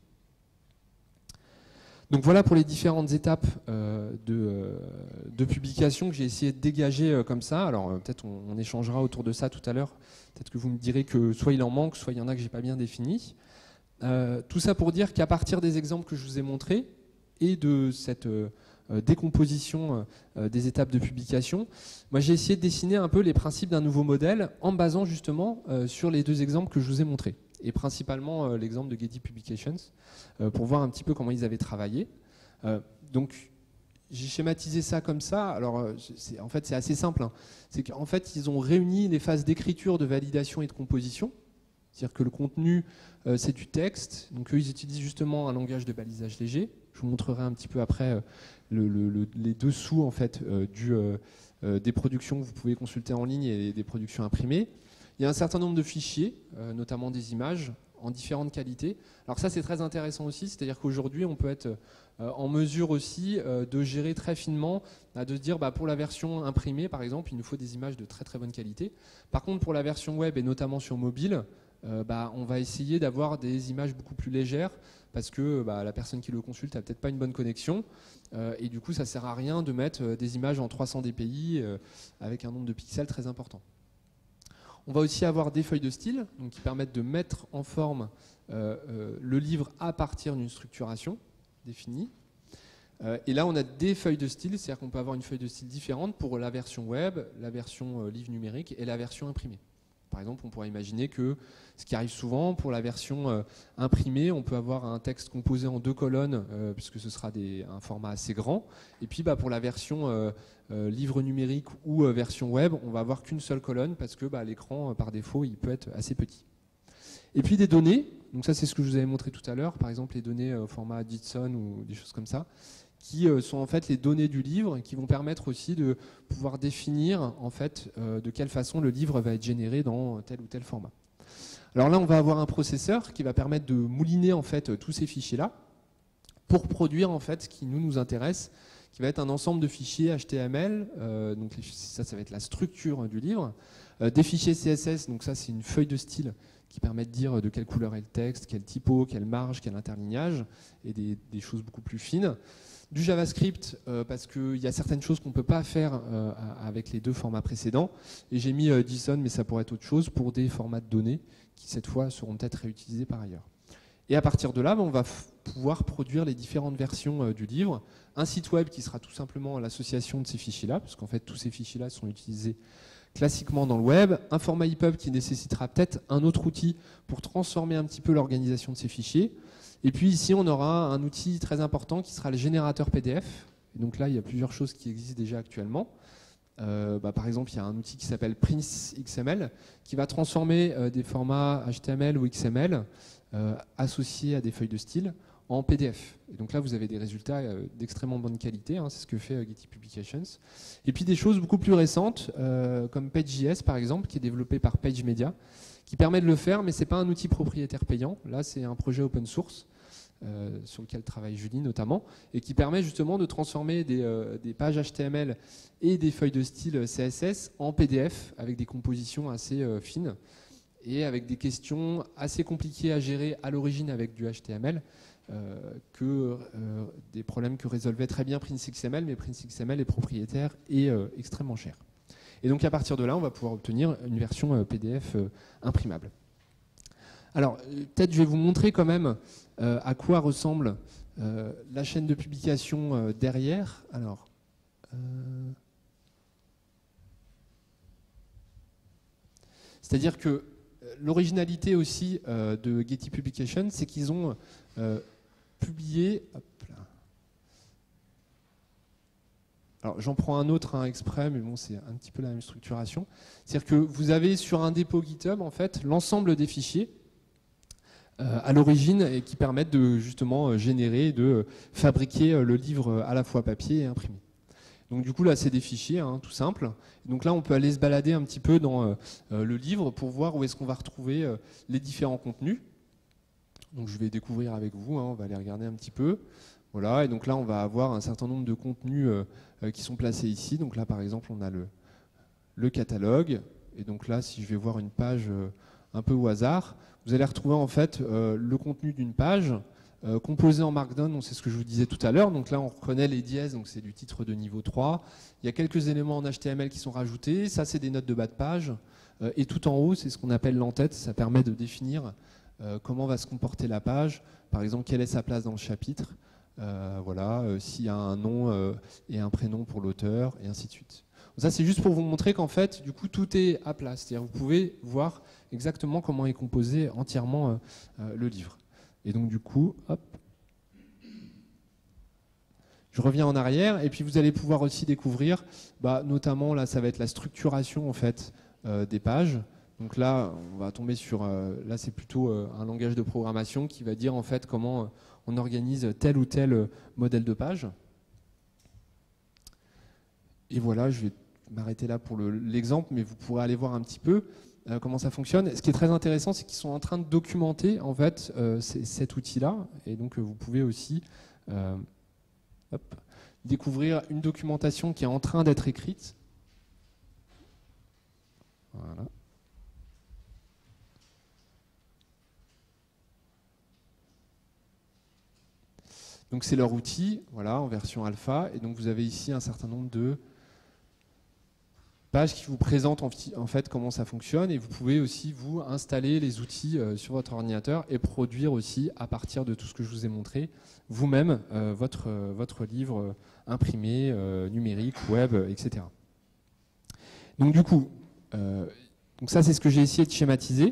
Donc voilà pour les différentes étapes de publication que j'ai essayé de dégager comme ça. Alors peut-être on échangera autour de ça tout à l'heure. Peut-être que vous me direz que soit il en manque, soit il y en a que j'ai pas bien défini. Tout ça pour dire qu'à partir des exemples que je vous ai montrés et de cette décomposition des étapes de publication, moi j'ai essayé de dessiner un peu les principes d'un nouveau modèle en me basant justement sur les deux exemples que je vous ai montrés. Et principalement l'exemple de Getty Publications, pour voir un petit peu comment ils avaient travaillé. Donc, j'ai schématisé ça comme ça. Alors, en fait, c'est assez simple. Hein. C'est qu'en fait, ils ont réuni les phases d'écriture, de validation et de composition. C'est-à-dire que le contenu, c'est du texte. Donc, eux, ils utilisent justement un langage de balisage léger. Je vous montrerai un petit peu après les dessous en fait, des productions que vous pouvez consulter en ligne et des productions imprimées. Il y a un certain nombre de fichiers, notamment des images, en différentes qualités. Alors ça, c'est très intéressant aussi, c'est-à-dire qu'aujourd'hui, on peut être en mesure aussi de gérer très finement, de se dire pour la version imprimée, par exemple, il nous faut des images de très très bonne qualité. Par contre, pour la version web et notamment sur mobile, on va essayer d'avoir des images beaucoup plus légères parce que la personne qui le consulte n'a peut-être pas une bonne connexion et du coup, ça ne sert à rien de mettre des images en 300 dpi avec un nombre de pixels très important. On va aussi avoir des feuilles de style donc, qui permettent de mettre en forme le livre à partir d'une structuration définie. Et là, on a des feuilles de style, c'est-à-dire qu'on peut avoir une feuille de style différente pour la version web, la version livre numérique et la version imprimée. Par exemple, on pourrait imaginer que ce qui arrive souvent, pour la version imprimée, on peut avoir un texte composé en 2 colonnes, puisque ce sera un format assez grand. Et puis pour la version livre numérique ou version web, on va avoir qu'une seule colonne, parce que l'écran, par défaut, il peut être assez petit. Et puis des données, donc ça c'est ce que je vous avais montré tout à l'heure, par exemple les données au format Ditson ou des choses comme ça, qui sont en fait les données du livre, qui vont permettre aussi de pouvoir définir en fait de quelle façon le livre va être généré dans tel ou tel format. Alors là, on va avoir un processeur qui va permettre de mouliner en fait tous ces fichiers-là pour produire en fait ce qui nous intéresse, qui va être un ensemble de fichiers HTML, donc ça va être la structure du livre, des fichiers CSS, donc ça c'est une feuille de style qui permet de dire de quelle couleur est le texte, quel typo, quelle marge, quel interlignage, et des choses beaucoup plus fines. Du JavaScript, parce qu'il y a certaines choses qu'on ne peut pas faire avec les 2 formats précédents. Et j'ai mis JSON, mais ça pourrait être autre chose, pour des formats de données qui, cette fois, seront peut-être réutilisés par ailleurs. Et à partir de là, on va pouvoir produire les différentes versions du livre. Un site web qui sera tout simplement l'association de ces fichiers-là, parce qu'en fait, tous ces fichiers-là sont utilisés classiquement dans le web. Un format EPUB qui nécessitera peut-être un autre outil pour transformer un petit peu l'organisation de ces fichiers. Et puis ici, on aura un outil très important qui sera le générateur PDF. Et donc là, il y a plusieurs choses qui existent déjà actuellement. Par exemple, il y a un outil qui s'appelle Prince XML qui va transformer des formats HTML ou XML associés à des feuilles de style en PDF. Et donc là, vous avez des résultats d'extrêmement bonne qualité. Hein, c'est ce que fait Getty Publications. Et puis des choses beaucoup plus récentes, comme Page.js par exemple, qui est développé par PageMedia, qui permet de le faire, mais ce n'est pas un outil propriétaire payant. Là, c'est un projet open source sur lequel travaille Julie notamment, et qui permet justement de transformer des pages HTML et des feuilles de style CSS en PDF avec des compositions assez fines et avec des questions assez compliquées à gérer à l'origine avec du HTML, des problèmes que résolvait très bien Prince XML, mais Prince XML est propriétaire et extrêmement cher. Et donc à partir de là, on va pouvoir obtenir une version PDF imprimable. Alors peut-être je vais vous montrer quand même à quoi ressemble la chaîne de publication derrière. Alors, c'est-à-dire que l'originalité aussi de Getty Publications, c'est qu'ils ont publié... Hop là. Alors j'en prends un autre exprès, mais bon, c'est un petit peu la même structuration. C'est-à-dire que vous avez sur un dépôt GitHub en fait l'ensemble des fichiers à l'origine et qui permettent de justement générer, de fabriquer le livre à la fois papier et imprimé. Donc du coup là c'est des fichiers tout simples. Donc là on peut aller se balader un petit peu dans le livre pour voir où est-ce qu'on va retrouver les différents contenus. Donc je vais découvrir avec vous, on va aller regarder un petit peu. Voilà, et donc là on va avoir un certain nombre de contenus qui sont placés ici. Donc là par exemple on a le catalogue. Et donc là si je vais voir une page un peu au hasard, vous allez retrouver en fait le contenu d'une page composé en Markdown, donc c'est ce que je vous disais tout à l'heure. Donc là on reconnaît les dièses, donc c'est du titre de niveau 3. Il y a quelques éléments en HTML qui sont rajoutés, ça c'est des notes de bas de page. Et tout en haut c'est ce qu'on appelle l'entête, ça permet de définir comment va se comporter la page, par exemple quelle est sa place dans le chapitre, s'il y a un nom et un prénom pour l'auteur, et ainsi de suite. Donc ça c'est juste pour vous montrer qu'en fait du coup tout est à plat, c'est-à-dire vous pouvez voir exactement comment est composé entièrement le livre. Et donc du coup, hop, Je reviens en arrière et puis vous allez pouvoir aussi découvrir, notamment là ça va être la structuration en fait des pages. Donc là on va tomber sur, là c'est plutôt un langage de programmation qui va dire en fait comment on organise tel ou tel modèle de page. Et voilà, je vais m'arrêter là pour l'exemple, mais vous pourrez aller voir un petit peu comment ça fonctionne. Ce qui est très intéressant, c'est qu'ils sont en train de documenter en fait cet outil-là, et donc vous pouvez aussi découvrir une documentation qui est en train d'être écrite. Voilà. Donc c'est leur outil, voilà, en version alpha, et donc vous avez ici un certain nombre de pages qui vous présentent en fait comment ça fonctionne, et vous pouvez aussi vous installer les outils sur votre ordinateur et produire aussi à partir de tout ce que je vous ai montré vous-même votre livre imprimé, numérique, web, etc. Donc du coup, donc ça c'est ce que j'ai essayé de schématiser.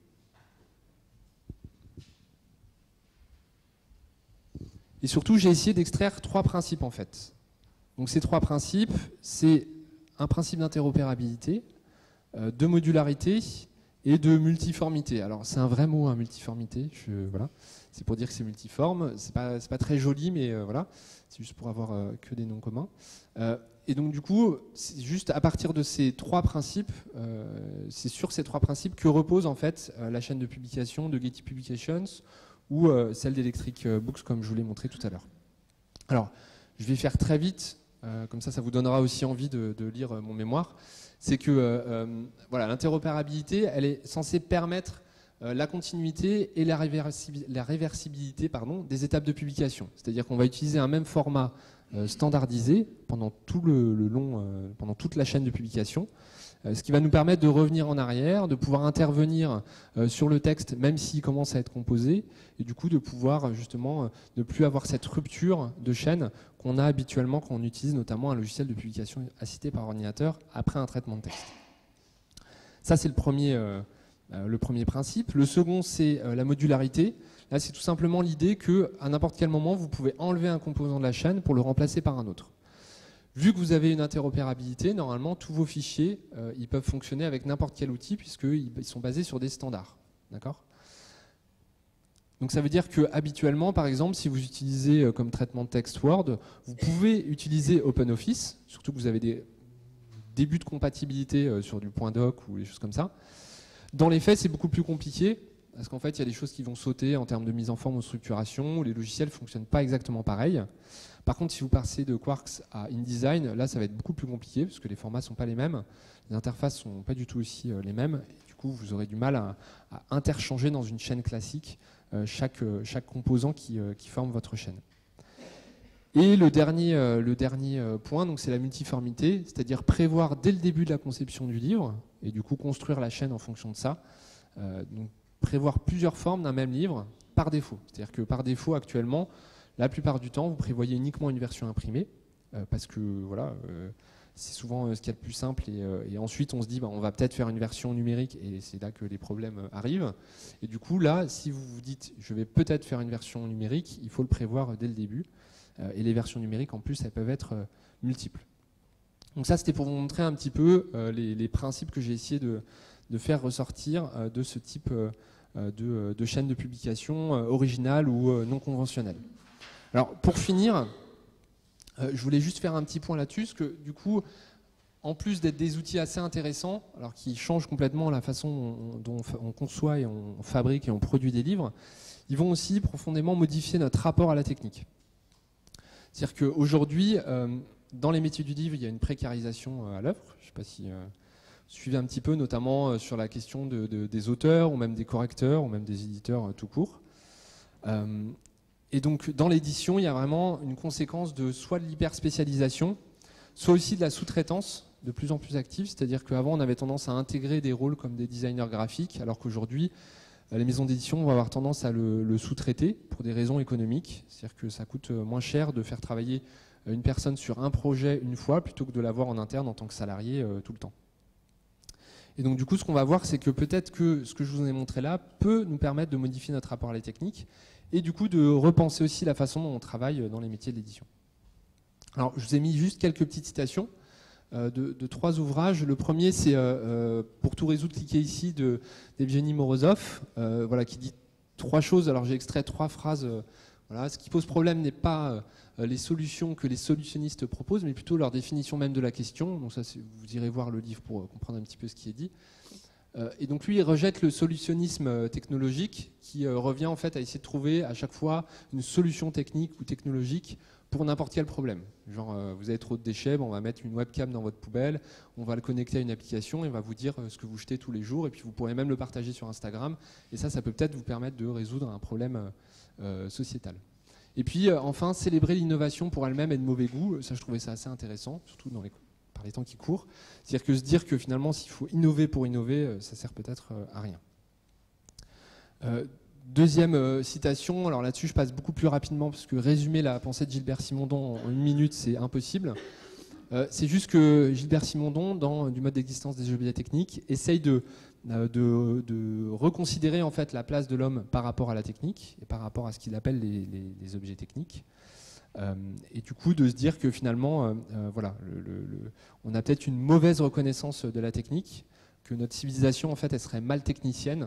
Et surtout, j'ai essayé d'extraire 3 principes en fait. Donc ces 3 principes, c'est un principe d'interopérabilité, de modularité et de multiformité. Alors c'est un vrai mot, hein, multiformité. Voilà. C'est pour dire que c'est multiforme. C'est pas très joli, mais voilà. C'est juste pour avoir que des noms communs. Et donc du coup, c'est juste à partir de ces 3 principes, c'est sur ces 3 principes que repose en fait la chaîne de publication de Getty Publications, ou celle d'Electric Books, comme je vous l'ai montré tout à l'heure. Alors, je vais faire très vite, comme ça vous donnera aussi envie de lire mon mémoire. C'est que voilà, l'interopérabilité, elle est censée permettre la continuité et la réversibilité des étapes de publication. C'est-à-dire qu'on va utiliser un même format standardisé pendant tout pendant toute la chaîne de publication. Ce qui va nous permettre de revenir en arrière, de pouvoir intervenir sur le texte même s'il commence à être composé, et du coup de pouvoir justement ne plus avoir cette rupture de chaîne qu'on a habituellement quand on utilise notamment un logiciel de publication assisté par ordinateur après un traitement de texte. Ça c'est le premier principe. Le second c'est la modularité. Là c'est tout simplement l'idée qu'à n'importe quel moment vous pouvez enlever un composant de la chaîne pour le remplacer par un autre. Vu que vous avez une interopérabilité, normalement, tous vos fichiers, ils peuvent fonctionner avec n'importe quel outil puisqu'ils sont basés sur des standards. D'accord ? Donc ça veut dire que habituellement, par exemple, si vous utilisez comme traitement de texte Word, vous pouvez utiliser OpenOffice, surtout que vous avez des débuts de compatibilité sur du .doc ou des choses comme ça. Dans les faits, c'est beaucoup plus compliqué parce qu'en fait, il y a des choses qui vont sauter en termes de mise en forme ou structuration, où les logiciels ne fonctionnent pas exactement pareil. Par contre, si vous passez de Quarks à InDesign, là, ça va être beaucoup plus compliqué parce que les formats ne sont pas les mêmes, les interfaces ne sont pas du tout aussi les mêmes. Et du coup, vous aurez du mal à interchanger dans une chaîne classique chaque composant qui forme votre chaîne. Et le dernier point, donc, c'est la multiformité, c'est-à-dire prévoir dès le début de la conception du livre et du coup construire la chaîne en fonction de ça. Donc, prévoir plusieurs formes d'un même livre par défaut. C'est-à-dire que par défaut, actuellement, la plupart du temps, vous prévoyez uniquement une version imprimée, parce que voilà, c'est souvent ce qu'il y a de plus simple, et ensuite on se dit on va peut-être faire une version numérique, et c'est là que les problèmes arrivent. Et du coup, là, si vous vous dites je vais peut-être faire une version numérique, il faut le prévoir dès le début, et les versions numériques en plus, elles peuvent être multiples. Donc ça, c'était pour vous montrer un petit peu les principes que j'ai essayé de faire ressortir de ce type de chaîne de publication originale ou non conventionnelle. Alors pour finir, je voulais juste faire un petit point là-dessus, parce que du coup, en plus d'être des outils assez intéressants, alors qui changent complètement la façon dont on conçoit et on fabrique et on produit des livres, ils vont aussi profondément modifier notre rapport à la technique. C'est-à-dire qu'aujourd'hui, dans les métiers du livre, il y a une précarisation à l'œuvre. Je ne sais pas si vous suivez un petit peu, notamment sur la question des auteurs, ou même des correcteurs, ou même des éditeurs tout court. Et donc, dans l'édition, il y a vraiment une conséquence de soit de l'hyperspécialisation, soit aussi de la sous-traitance de plus en plus active. C'est-à-dire qu'avant, on avait tendance à intégrer des rôles comme des designers graphiques, alors qu'aujourd'hui, les maisons d'édition vont avoir tendance à le sous-traiter pour des raisons économiques. C'est-à-dire que ça coûte moins cher de faire travailler une personne sur un projet une fois plutôt que de l'avoir en interne en tant que salarié tout le temps. Et donc du coup, ce qu'on va voir, c'est que peut-être que ce que je vous ai montré là peut nous permettre de modifier notre rapport à la technique et du coup de repenser aussi la façon dont on travaille dans les métiers de l'édition. Alors, je vous ai mis juste quelques petites citations de 3 ouvrages. Le premier, c'est Pour tout résoudre, cliquez ici d'Evgeny Morozov, voilà, qui dit 3 choses. Alors, j'ai extrait 3 phrases. Voilà. Ce qui pose problème n'est pas les solutions que les solutionnistes proposent, mais plutôt leur définition même de la question. Donc ça, vous irez voir le livre pour comprendre un petit peu ce qui est dit. Et donc lui, il rejette le solutionnisme technologique qui revient en fait à essayer de trouver à chaque fois une solution technique ou technologique pour n'importe quel problème. Genre, vous avez trop de déchets, on va mettre une webcam dans votre poubelle, on va le connecter à une application et on va vous dire ce que vous jetez tous les jours, et puis vous pourrez même le partager sur Instagram. Et ça peut peut-être vous permettre de résoudre un problème sociétal. Et puis enfin, célébrer l'innovation pour elle-même est de mauvais goût. Ça, je trouvais ça assez intéressant, surtout par les temps qui courent. C'est-à-dire que se dire que finalement, s'il faut innover pour innover, ça sert peut-être à rien. Deuxième citation, alors là-dessus je passe beaucoup plus rapidement parce que résumer la pensée de Gilbert Simondon en 1 minute, c'est impossible. C'est juste que Gilbert Simondon, dans Du mode d'existence des objets techniques, essaye de reconsidérer en fait la place de l'homme par rapport à la technique et par rapport à ce qu'il appelle les objets techniques. Et du coup de se dire que finalement voilà, on a peut-être une mauvaise reconnaissance de la technique, que notre civilisation en fait elle serait mal technicienne,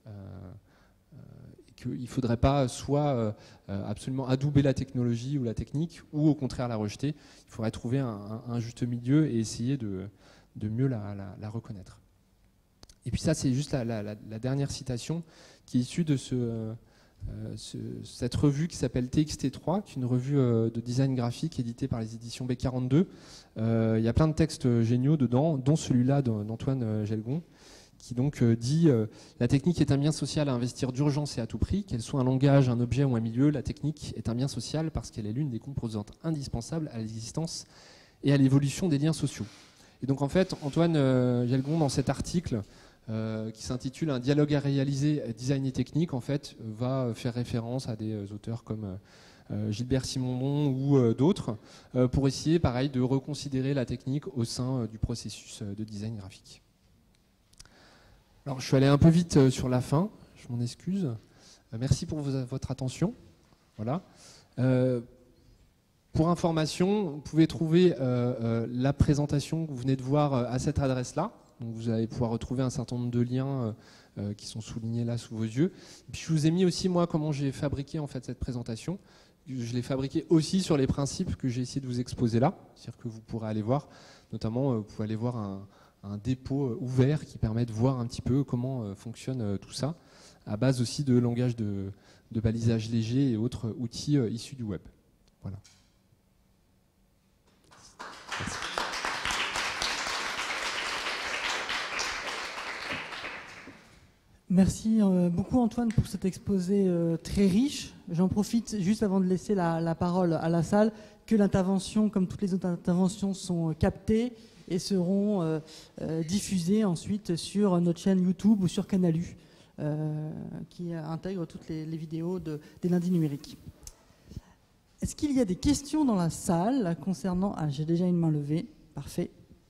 et qu'il ne faudrait pas soit absolument adouber la technologie ou la technique, ou au contraire la rejeter. Il faudrait trouver un juste milieu et essayer de mieux la reconnaître. Et puis ça, c'est juste la dernière citation qui est issue de cette revue qui s'appelle TXT3, qui est une revue de design graphique éditée par les éditions B42. Il y a plein de textes géniaux dedans, dont celui-là d'Antoine Gelgon, qui donc dit la technique est un bien social à investir d'urgence et à tout prix, qu'elle soit un langage, un objet ou un milieu, la technique est un bien social parce qu'elle est l'une des composantes indispensables à l'existence et à l'évolution des liens sociaux. Et donc en fait, Antoine Gelgon, dans cet article qui s'intitule Un dialogue à réaliser, design et technique, en fait, va faire référence à des auteurs comme Gilbert Simondon ou d'autres, pour essayer, pareil, de reconsidérer la technique au sein du processus de design graphique. Alors, je suis allé un peu vite sur la fin, je m'en excuse. Merci pour votre attention. Voilà. Pour information, vous pouvez trouver la présentation que vous venez de voir à cette adresse-là. Donc vous allez pouvoir retrouver un certain nombre de liens qui sont soulignés là sous vos yeux. Et puis je vous ai mis aussi moi comment j'ai fabriqué en fait cette présentation. Je l'ai fabriquée aussi sur les principes que j'ai essayé de vous exposer là. C'est-à-dire que vous pourrez aller voir, notamment vous pouvez aller voir un dépôt ouvert qui permet de voir un petit peu comment fonctionne tout ça, à base aussi de langage de balisage léger et autres outils issus du web. Voilà. Merci. Merci beaucoup Antoine pour cet exposé très riche. J'en profite juste avant de laisser la parole à la salle, que l'intervention, comme toutes les autres interventions, sont captées et seront diffusées ensuite sur notre chaîne YouTube ou sur Canalu, qui intègre toutes les vidéos des lundis numériques. Est-ce qu'il y a des questions dans la salle concernant... Ah, j'ai déjà une main levée. Parfait.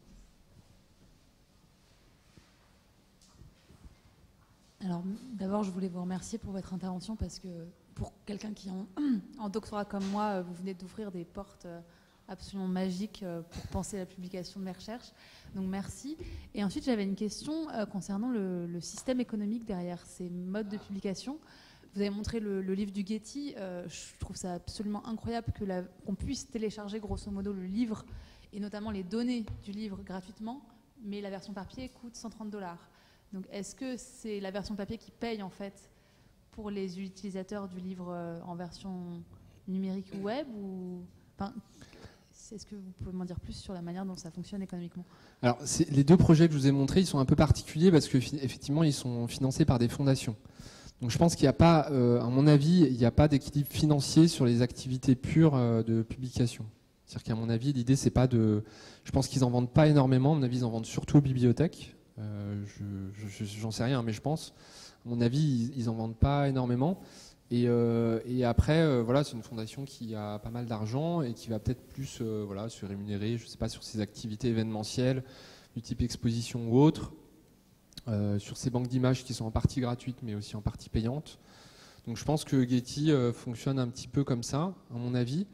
Alors, d'abord, je voulais vous remercier pour votre intervention parce que pour quelqu'un qui est en doctorat comme moi, vous venez d'ouvrir des portes absolument magiques pour penser la publication de mes recherches. Donc, merci. Et ensuite, j'avais une question concernant le système économique derrière ces modes de publication. Vous avez montré le livre du Getty. Je trouve ça absolument incroyable qu'on puisse télécharger grosso modo le livre et notamment les données du livre gratuitement, mais la version papier coûte $130. Donc, est-ce que c'est la version papier qui paye en fait pour les utilisateurs du livre en version numérique ou web ou... Enfin, est-ce que vous pouvez m'en dire plus sur la manière dont ça fonctionne économiquement? Alors, les 2 projets que je vous ai montrés, ils sont un peu particuliers parce que effectivement, ils sont financés par des fondations. Donc, je pense qu'il n'y a pas, à mon avis, il n'y a pas d'équilibre financier sur les activités pures de publication. C'est-à-dire qu'à mon avis, l'idée, c'est pas de... Je pense qu'ils n'en vendent pas énormément. À mon avis, ils en vendent surtout aux bibliothèques. J'en sais rien, mais je pense, à mon avis, ils en vendent pas énormément. Et après, voilà, c'est une fondation qui a pas mal d'argent et qui va peut-être plus voilà, se rémunérer, je sais pas, sur ses activités événementielles, du type exposition ou autre, sur ces banques d'images qui sont en partie gratuites, mais aussi en partie payantes. Donc je pense que Getty fonctionne un petit peu comme ça, à mon avis.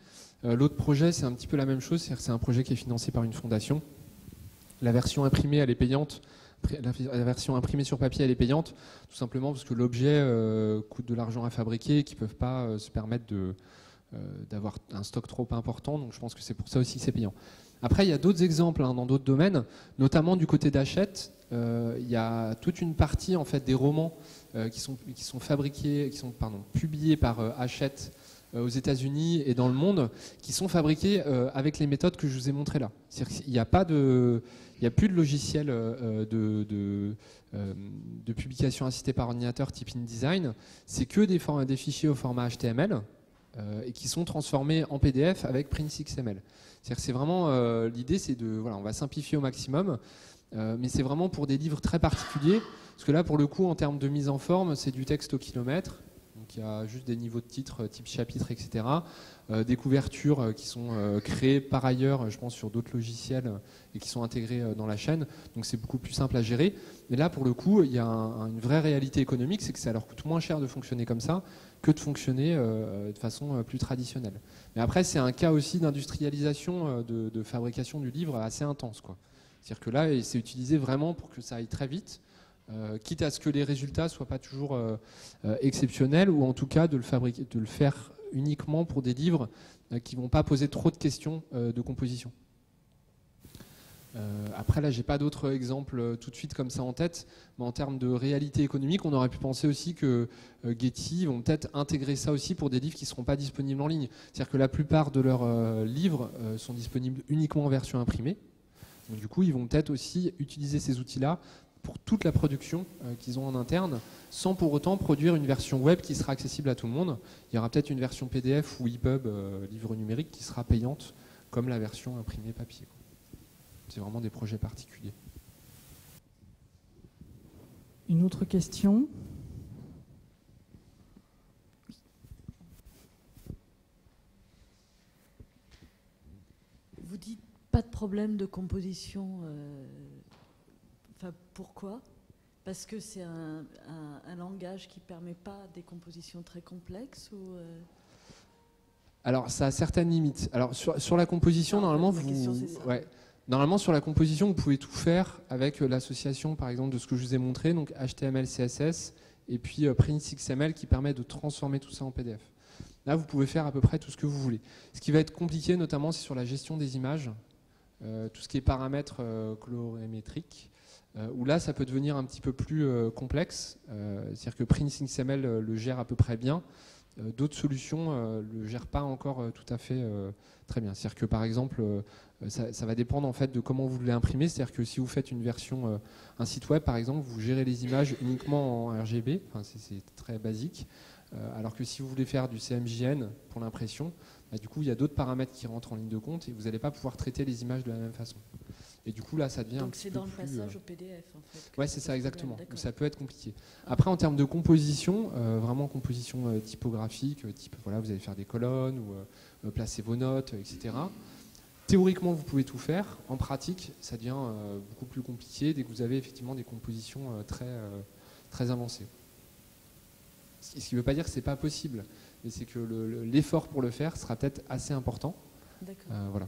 L'autre projet, c'est un petit peu la même chose, c'est-à-dire que c'est un projet qui est financé par une fondation. La version imprimée, elle est payante. La version imprimée sur papier, elle est payante, tout simplement parce que l'objet coûte de l'argent à fabriquer et qu'ils ne peuvent pas se permettre d'avoir un stock trop important. Donc je pense que c'est pour ça aussi que c'est payant. Après, il y a d'autres exemples dans d'autres domaines, notamment du côté d'Hachette. Il y a toute une partie en fait, des romans qui sont fabriqués, publiés par Hachette aux États-Unis et dans le monde, qui sont fabriqués avec les méthodes que je vous ai montrées là. C'est-à-dire qu'il n'y a pas de... Il n'y a plus de logiciel de publication assistée par ordinateur type InDesign. C'est que des fichiers au format HTML et qui sont transformés en PDF avec PrintsXML. C'est-à-dire que c'est vraiment l'idée, c'est de voilà, on va simplifier au maximum, mais c'est vraiment pour des livres très particuliers. Parce que là, pour le coup, en termes de mise en forme, c'est du texte au kilomètre. Donc il y a juste des niveaux de titres, type chapitre, etc. Des couvertures qui sont créées par ailleurs, je pense, sur d'autres logiciels et qui sont intégrés dans la chaîne. Donc c'est beaucoup plus simple à gérer. Mais là, pour le coup, il y a une vraie réalité économique, c'est que ça leur coûte moins cher de fonctionner comme ça que de fonctionner de façon plus traditionnelle. Mais après, c'est un cas aussi d'industrialisation de fabrication du livre assez intense, quoi. C'est-à-dire que là, c'est utilisé vraiment pour que ça aille très vite. Quitte à ce que les résultats ne soient pas toujours exceptionnels, ou en tout cas de le faire uniquement pour des livres qui ne vont pas poser trop de questions de composition. Après là, j'ai pas d'autres exemples tout de suite comme ça en tête, mais en termes de réalité économique, on aurait pu penser aussi que Getty vont peut-être intégrer ça aussi pour des livres qui ne seront pas disponibles en ligne. C'est-à-dire que la plupart de leurs livres sont disponibles uniquement en version imprimée. Donc, du coup, ils vont peut-être aussi utiliser ces outils-là pour toute la production qu'ils ont en interne, sans pour autant produire une version web qui sera accessible à tout le monde. Il y aura peut-être une version PDF ou EPUB, livre numérique, qui sera payante, comme la version imprimée papier. C'est vraiment des projets particuliers. Une autre question ? Vous dites pas de problème de composition. Enfin, pourquoi ? Parce que c'est un langage qui ne permet pas des compositions très complexes ou Alors, ça a certaines limites. Alors, sur la composition, normalement, normalement, sur la composition, vous pouvez tout faire avec l'association, par exemple, de ce que je vous ai montré, donc HTML, CSS, et puis PrintsXML qui permet de transformer tout ça en PDF. Là, vous pouvez faire à peu près tout ce que vous voulez. Ce qui va être compliqué, notamment, c'est sur la gestion des images, tout ce qui est paramètres colorimétriques, où là, ça peut devenir un petit peu plus complexe. C'est-à-dire que PrintsXML le gère à peu près bien. D'autres solutions ne le gèrent pas encore tout à fait très bien. C'est-à-dire que, par exemple, ça va dépendre en fait de comment vous voulez imprimer. C'est-à-dire que si vous faites une version, un site web, par exemple, vous gérez les images uniquement en RGB. Enfin, c'est très basique. Alors que si vous voulez faire du CMJN pour l'impression, du coup, il y a d'autres paramètres qui rentrent en ligne de compte et vous n'allez pas pouvoir traiter les images de la même façon. Et du coup, là, ça devient un petit peu plus... Donc c'est dans le passage au PDF, en fait. Oui, c'est ça, exactement. Donc, ça peut être compliqué. Après, en termes de composition, vraiment composition typographique, type, voilà, vous allez faire des colonnes ou placer vos notes, etc. Théoriquement, vous pouvez tout faire. En pratique, ça devient beaucoup plus compliqué dès que vous avez effectivement des compositions très avancées. Ce qui ne veut pas dire que ce n'est pas possible, mais c'est que l'effort pour le faire sera peut-être assez important. D'accord. Voilà.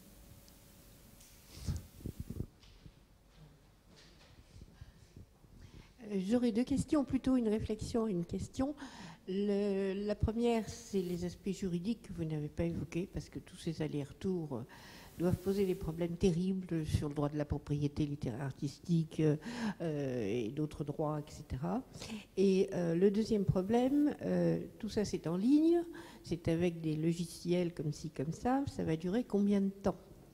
J'aurais deux questions, plutôt une réflexion et une question. La première, c'est les aspects juridiques que vous n'avez pas évoqués, parce que tous ces allers-retours doivent poser des problèmes terribles sur le droit de la propriété littéraire artistique et d'autres droits, etc. Et le deuxième problème, tout ça c'est en ligne, c'est avec des logiciels comme ci, comme ça va durer combien de temps ?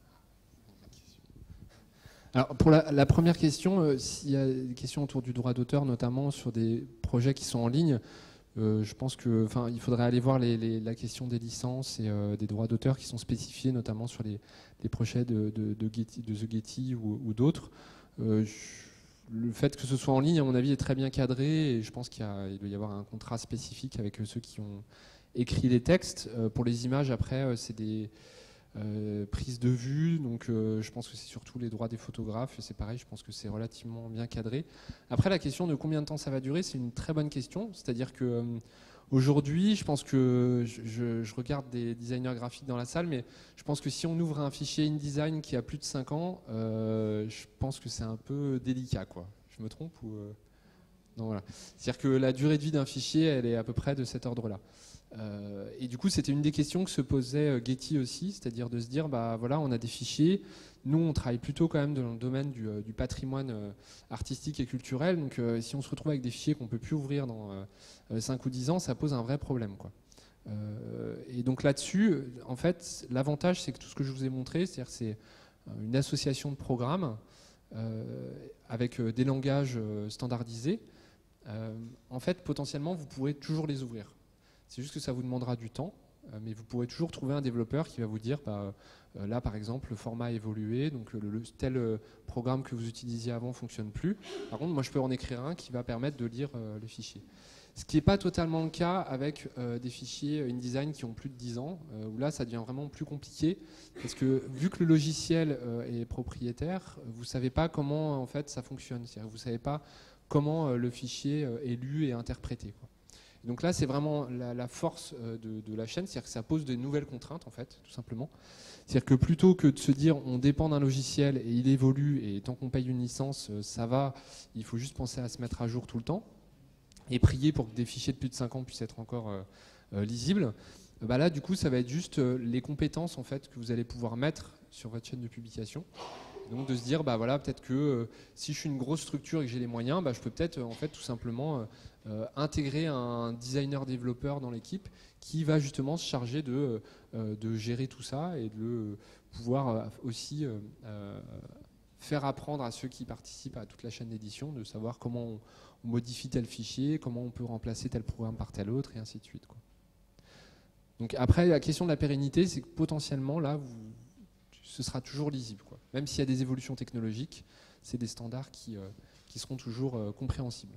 Alors pour la première question, s'il y a des questions autour du droit d'auteur, notamment sur des projets qui sont en ligne, je pense qu'il faudrait aller voir la question des licences et des droits d'auteur qui sont spécifiés, notamment sur les projets de The Getty ou d'autres. Le fait que ce soit en ligne, à mon avis, est très bien cadré et je pense qu'il doit y avoir un contrat spécifique avec ceux qui ont écrit les textes. Pour les images, après, c'est des... prise de vue, donc je pense que c'est surtout les droits des photographes, et c'est pareil, je pense que c'est relativement bien cadré. Après, la question de combien de temps ça va durer, c'est une très bonne question, c'est-à-dire que Aujourd'hui, je pense que je regarde des designers graphiques dans la salle, mais je pense que si on ouvre un fichier InDesign qui a plus de 5 ans, je pense que c'est un peu délicat, quoi. Je me trompe ou non, voilà. C'est-à-dire que la durée de vie d'un fichier, elle est à peu près de cet ordre-là. Et du coup, c'était une des questions que se posait Getty aussi, c'est-à-dire de se dire, bah voilà, on a des fichiers. Nous, on travaille plutôt quand même dans le domaine du patrimoine artistique et culturel. Donc, si on se retrouve avec des fichiers qu'on ne peut plus ouvrir dans 5 ou 10 ans, ça pose un vrai problème, quoi. Et donc là-dessus, en fait, l'avantage, c'est que tout ce que je vous ai montré, c'est-à-dire c'est une association de programmes avec des langages standardisés. En fait, potentiellement, vous pourrez toujours les ouvrir. C'est juste que ça vous demandera du temps, mais vous pourrez toujours trouver un développeur qui va vous dire, bah, là par exemple, le format a évolué, donc tel programme que vous utilisiez avant ne fonctionne plus. Par contre, moi je peux en écrire un qui va permettre de lire les fichiers. Ce qui n'est pas totalement le cas avec des fichiers InDesign qui ont plus de 10 ans, où là ça devient vraiment plus compliqué, parce que vu que le logiciel est propriétaire, vous ne savez pas comment en fait ça fonctionne. C'est-à-dire, vous ne savez pas comment le fichier est lu et interprété, quoi. Donc là, c'est vraiment la force de la chaîne, c'est-à-dire que ça pose de nouvelles contraintes, en fait, tout simplement. C'est-à-dire que plutôt que de se dire on dépend d'un logiciel et il évolue et tant qu'on paye une licence, ça va, il faut juste penser à se mettre à jour tout le temps et prier pour que des fichiers de plus de 5 ans puissent être encore lisibles. Bah là, du coup, ça va être juste les compétences en fait, que vous allez pouvoir mettre sur votre chaîne de publication. Donc de se dire, bah voilà, peut-être que si je suis une grosse structure et que j'ai les moyens, bah, je peux peut-être en fait tout simplement intégrer un designer développeur dans l'équipe qui va justement se charger de gérer tout ça et de pouvoir aussi faire apprendre à ceux qui participent à toute la chaîne d'édition de savoir comment on modifie tel fichier, comment on peut remplacer tel programme par tel autre et ainsi de suite, quoi. Donc après, la question de la pérennité, c'est que potentiellement là, ce sera toujours lisible, quoi. Même s'il y a des évolutions technologiques, c'est des standards qui seront toujours compréhensibles.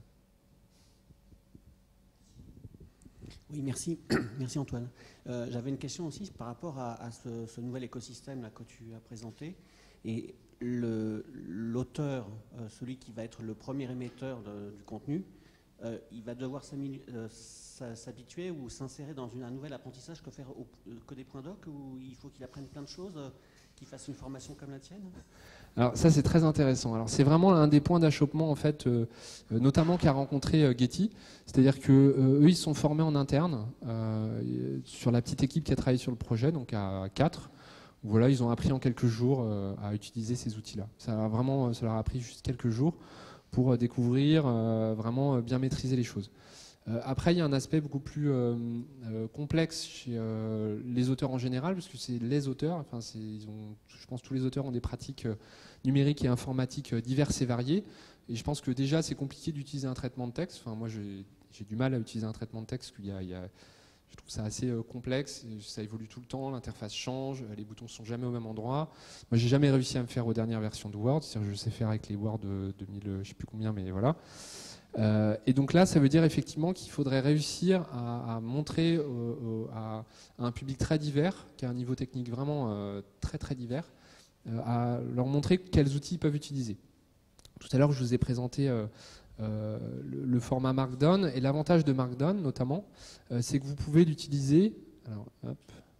Oui, merci. Merci Antoine. J'avais une question aussi par rapport à ce nouvel écosystème là, que tu as présenté. Et l'auteur, celui qui va être le premier émetteur du contenu, il va devoir s'habituer ou s'insérer dans un nouvel apprentissage que des points doc, ou il faut qu'il apprenne plein de choses, qu'il fasse une formation comme la tienne? Alors ça c'est très intéressant. Alors c'est vraiment un des points d'achoppement en fait, notamment qu'a rencontré Getty. C'est-à-dire que eux ils sont formés en interne sur la petite équipe qui a travaillé sur le projet, donc à 4. Voilà, ils ont appris en quelques jours à utiliser ces outils-là. Ça leur a pris juste quelques jours pour découvrir, vraiment bien maîtriser les choses. Après, il y a un aspect beaucoup plus complexe chez les auteurs en général, parce que c'est les auteurs, enfin, je pense que tous les auteurs ont des pratiques numériques et informatiques diverses et variées. Et je pense que déjà, c'est compliqué d'utiliser un traitement de texte. Enfin, moi, j'ai du mal à utiliser un traitement de texte. Je trouve ça assez complexe, ça évolue tout le temps, l'interface change, les boutons ne sont jamais au même endroit. Moi, j'ai jamais réussi à me faire aux dernières versions de Word, c'est-à-dire que je sais faire avec les Word de 2000, je ne sais plus combien, mais voilà. Et donc là, ça veut dire effectivement qu'il faudrait réussir à montrer à un public très divers, qui a un niveau technique vraiment très très divers, à leur montrer quels outils ils peuvent utiliser. Tout à l'heure, je vous ai présenté le format Markdown, et l'avantage de Markdown notamment, c'est que vous pouvez l'utiliser. Alors, hop.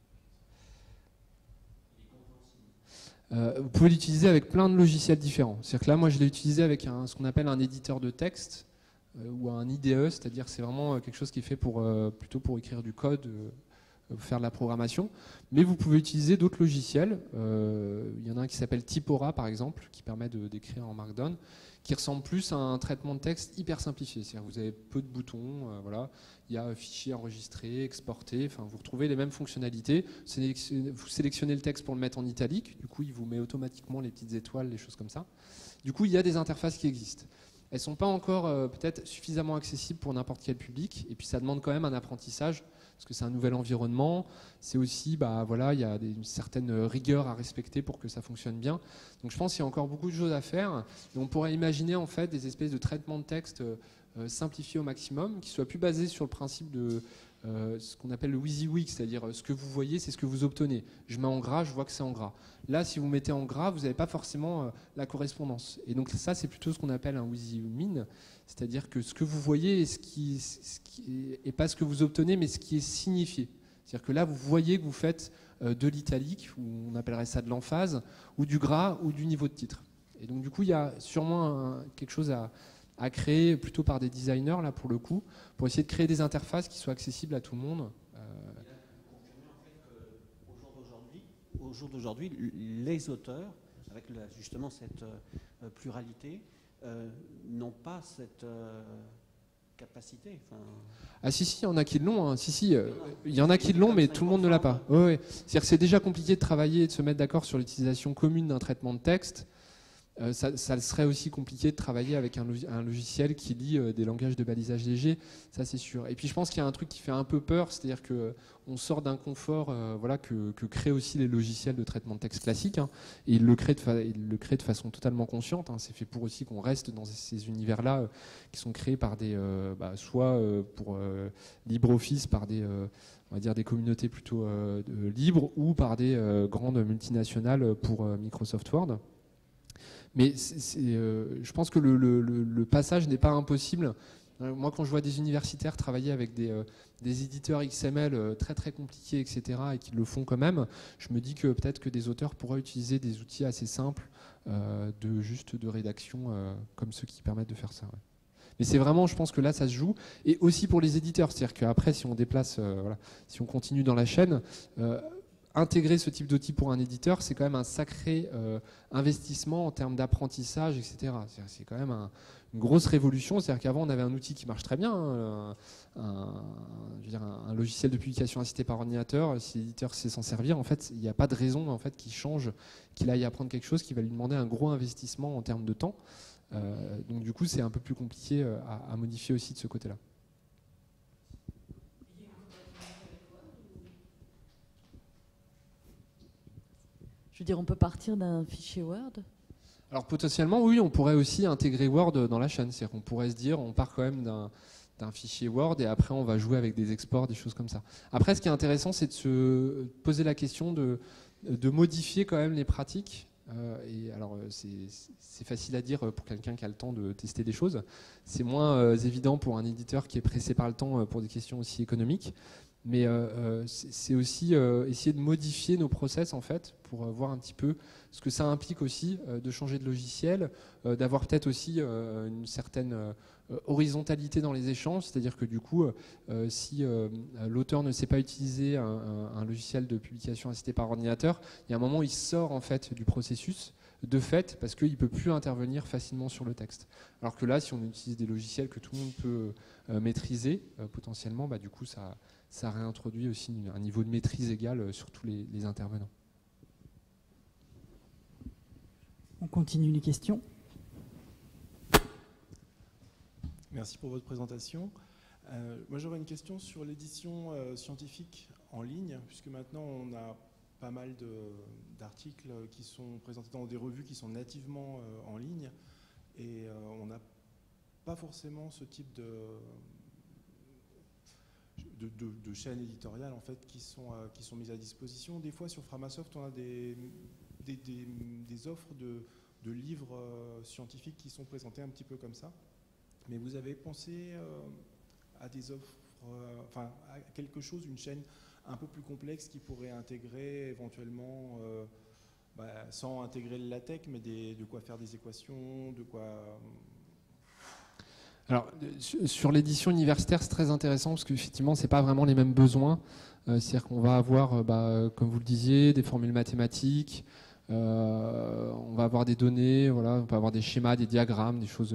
Vous pouvez l'utiliser avec plein de logiciels différents. C'est-à-dire que là, moi, je l'ai utilisé avec ce qu'on appelle un éditeur de texte ou un IDE, c'est-à-dire que c'est vraiment quelque chose qui est fait plutôt pour écrire du code, faire de la programmation. Mais vous pouvez utiliser d'autres logiciels. Il y en a un qui s'appelle Typora, par exemple, qui permet d'écrire en Markdown, qui ressemble plus à un traitement de texte hyper simplifié. C'est-à-dire que vous avez peu de boutons, voilà. Il y a fichier enregistré, exporté, enfin, vous retrouvez les mêmes fonctionnalités. Vous sélectionnez le texte pour le mettre en italique, du coup il vous met automatiquement les petites étoiles, les choses comme ça. Du coup il y a des interfaces qui existent. Elles ne sont pas encore peut-être suffisamment accessibles pour n'importe quel public, et puis ça demande quand même un apprentissage, parce que c'est un nouvel environnement. C'est aussi, bah, voilà, il y a une certaine rigueur à respecter pour que ça fonctionne bien. Donc je pense qu'il y a encore beaucoup de choses à faire. Et on pourrait imaginer en fait des espèces de traitements de texte simplifiés au maximum, qui soient plus basés sur le principe ce qu'on appelle le WYSIWYG, c'est-à-dire ce que vous voyez, c'est ce que vous obtenez. Je mets en gras, je vois que c'est en gras. Là, si vous mettez en gras, vous n'avez pas forcément la correspondance. Et donc ça, c'est plutôt ce qu'on appelle un WYSIMIN, c'est-à-dire que ce que vous voyez est pas ce que vous obtenez, mais ce qui est signifié. C'est-à-dire que là, vous voyez que vous faites de l'italique, ou on appellerait ça de l'emphase, ou du gras, ou du niveau de titre. Et donc du coup, il y a sûrement quelque chose à créer plutôt par des designers, là, pour le coup, pour essayer de créer des interfaces qui soient accessibles à tout le monde. Au jour d'aujourd'hui, les auteurs, avec justement cette pluralité, n'ont pas cette capacité. Ah si, il y en a qui l'ont. Hein. Il y en a qui l'ont, mais tout le monde ne l'a pas. Ouais. C'est-à-dire que c'est déjà compliqué de travailler et de se mettre d'accord sur l'utilisation commune d'un traitement de texte. Ça serait aussi compliqué de travailler avec un logiciel qui lit des langages de balisage léger, ça c'est sûr. Et puis je pense qu'il y a un truc qui fait un peu peur, c'est-à-dire qu'on sort d'un confort que créent aussi les logiciels de traitement de texte classiques, hein, et ils le créent de façon totalement consciente. Hein. C'est fait pour aussi qu'on reste dans ces univers-là qui sont créés par soit pour LibreOffice, par on va dire des communautés plutôt libres, ou par des grandes multinationales pour Microsoft Word. Mais je pense que le passage n'est pas impossible. Moi, quand je vois des universitaires travailler avec des éditeurs XML très très compliqués, etc., et qui le font quand même, je me dis que peut-être que des auteurs pourraient utiliser des outils assez simples de rédaction comme ceux qui permettent de faire ça. Ouais. Mais c'est vraiment, je pense que là, ça se joue. Et aussi pour les éditeurs, c'est-à-dire qu'après, si on déplace, si on continue dans la chaîne, intégrer ce type d'outil pour un éditeur, c'est quand même un sacré investissement en termes d'apprentissage, etc. C'est quand même une grosse révolution. C'est-à-dire qu'avant, on avait un outil qui marche très bien, un logiciel de publication assisté par ordinateur. Si l'éditeur sait s'en servir, en fait, il n'y a pas de raison en fait, qu'il aille apprendre quelque chose qui va lui demander un gros investissement en termes de temps. Donc du coup, c'est un peu plus compliqué à modifier aussi de ce côté-là. Je veux dire, on peut partir d'un fichier Word? Alors potentiellement, oui, on pourrait aussi intégrer Word dans la chaîne. C'est-à-dire qu'on pourrait se dire, on part quand même d'un fichier Word et après on va jouer avec des exports, des choses comme ça. Après, ce qui est intéressant, c'est de se poser la question de modifier quand même les pratiques. Et alors, c'est facile à dire pour quelqu'un qui a le temps de tester des choses. C'est moins évident pour un éditeur qui est pressé par le temps pour des questions aussi économiques. Mais c'est aussi essayer de modifier nos process en fait pour voir un petit peu ce que ça implique aussi de changer de logiciel, d'avoir peut-être aussi une certaine horizontalité dans les échanges, c'est-à-dire que du coup, si l'auteur ne sait pas utiliser un logiciel de publication assisté par ordinateur, il y a un moment où il sort en fait du processus de fait parce qu'il ne peut plus intervenir facilement sur le texte. Alors que là, si on utilise des logiciels que tout le monde peut maîtriser potentiellement, bah, du coup ça réintroduit aussi un niveau de maîtrise égal sur tous les intervenants. On continue les questions. Merci pour votre présentation. Moi j'aurais une question sur l'édition scientifique en ligne, puisque maintenant on a pas mal d'articles qui sont présentés dans des revues qui sont nativement en ligne, et on n'a pas forcément ce type de chaînes éditoriales en fait, qui sont mises à disposition. Des fois sur Framasoft on a des offres de livres scientifiques qui sont présentés un petit peu comme ça. Mais vous avez pensé à des offres, à quelque chose, une chaîne un peu plus complexe qui pourrait intégrer éventuellement, sans intégrer le LaTeX, mais de quoi faire des équations, de quoi... Alors, sur l'édition universitaire, c'est très intéressant parce qu'effectivement, ce n'est pas vraiment les mêmes besoins. C'est-à-dire qu'on va avoir, comme vous le disiez, des formules mathématiques, on va avoir des données, voilà, on peut avoir des schémas, des diagrammes, des choses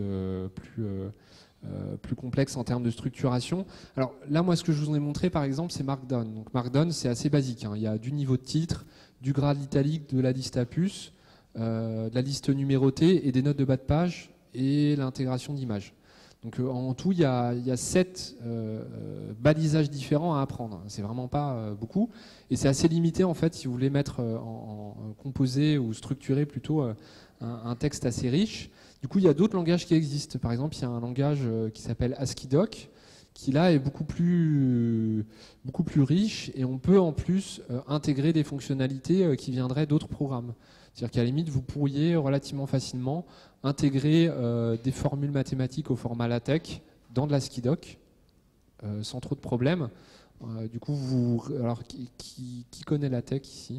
plus complexes en termes de structuration. Alors là, moi, ce que je vous ai montré, par exemple, c'est Markdown. Donc Markdown, c'est assez basique, hein. Il y a du niveau de titre, du grade italique, de la liste à puces, de la liste numérotée et des notes de bas de page et l'intégration d'images. Donc en tout, il y a 7 balisages différents à apprendre. C'est vraiment pas beaucoup. Et c'est assez limité, en fait, si vous voulez mettre en composé ou structurer plutôt un texte assez riche. Du coup, il y a d'autres langages qui existent. Par exemple, il y a un langage qui s'appelle ASCII Doc, qui là est beaucoup plus riche, et on peut en plus intégrer des fonctionnalités qui viendraient d'autres programmes. C'est-à-dire qu'à la limite, vous pourriez relativement facilement intégrer des formules mathématiques au format LaTeX dans de la Skidoc, sans trop de problèmes. Du coup, alors qui connaît LaTeX ici?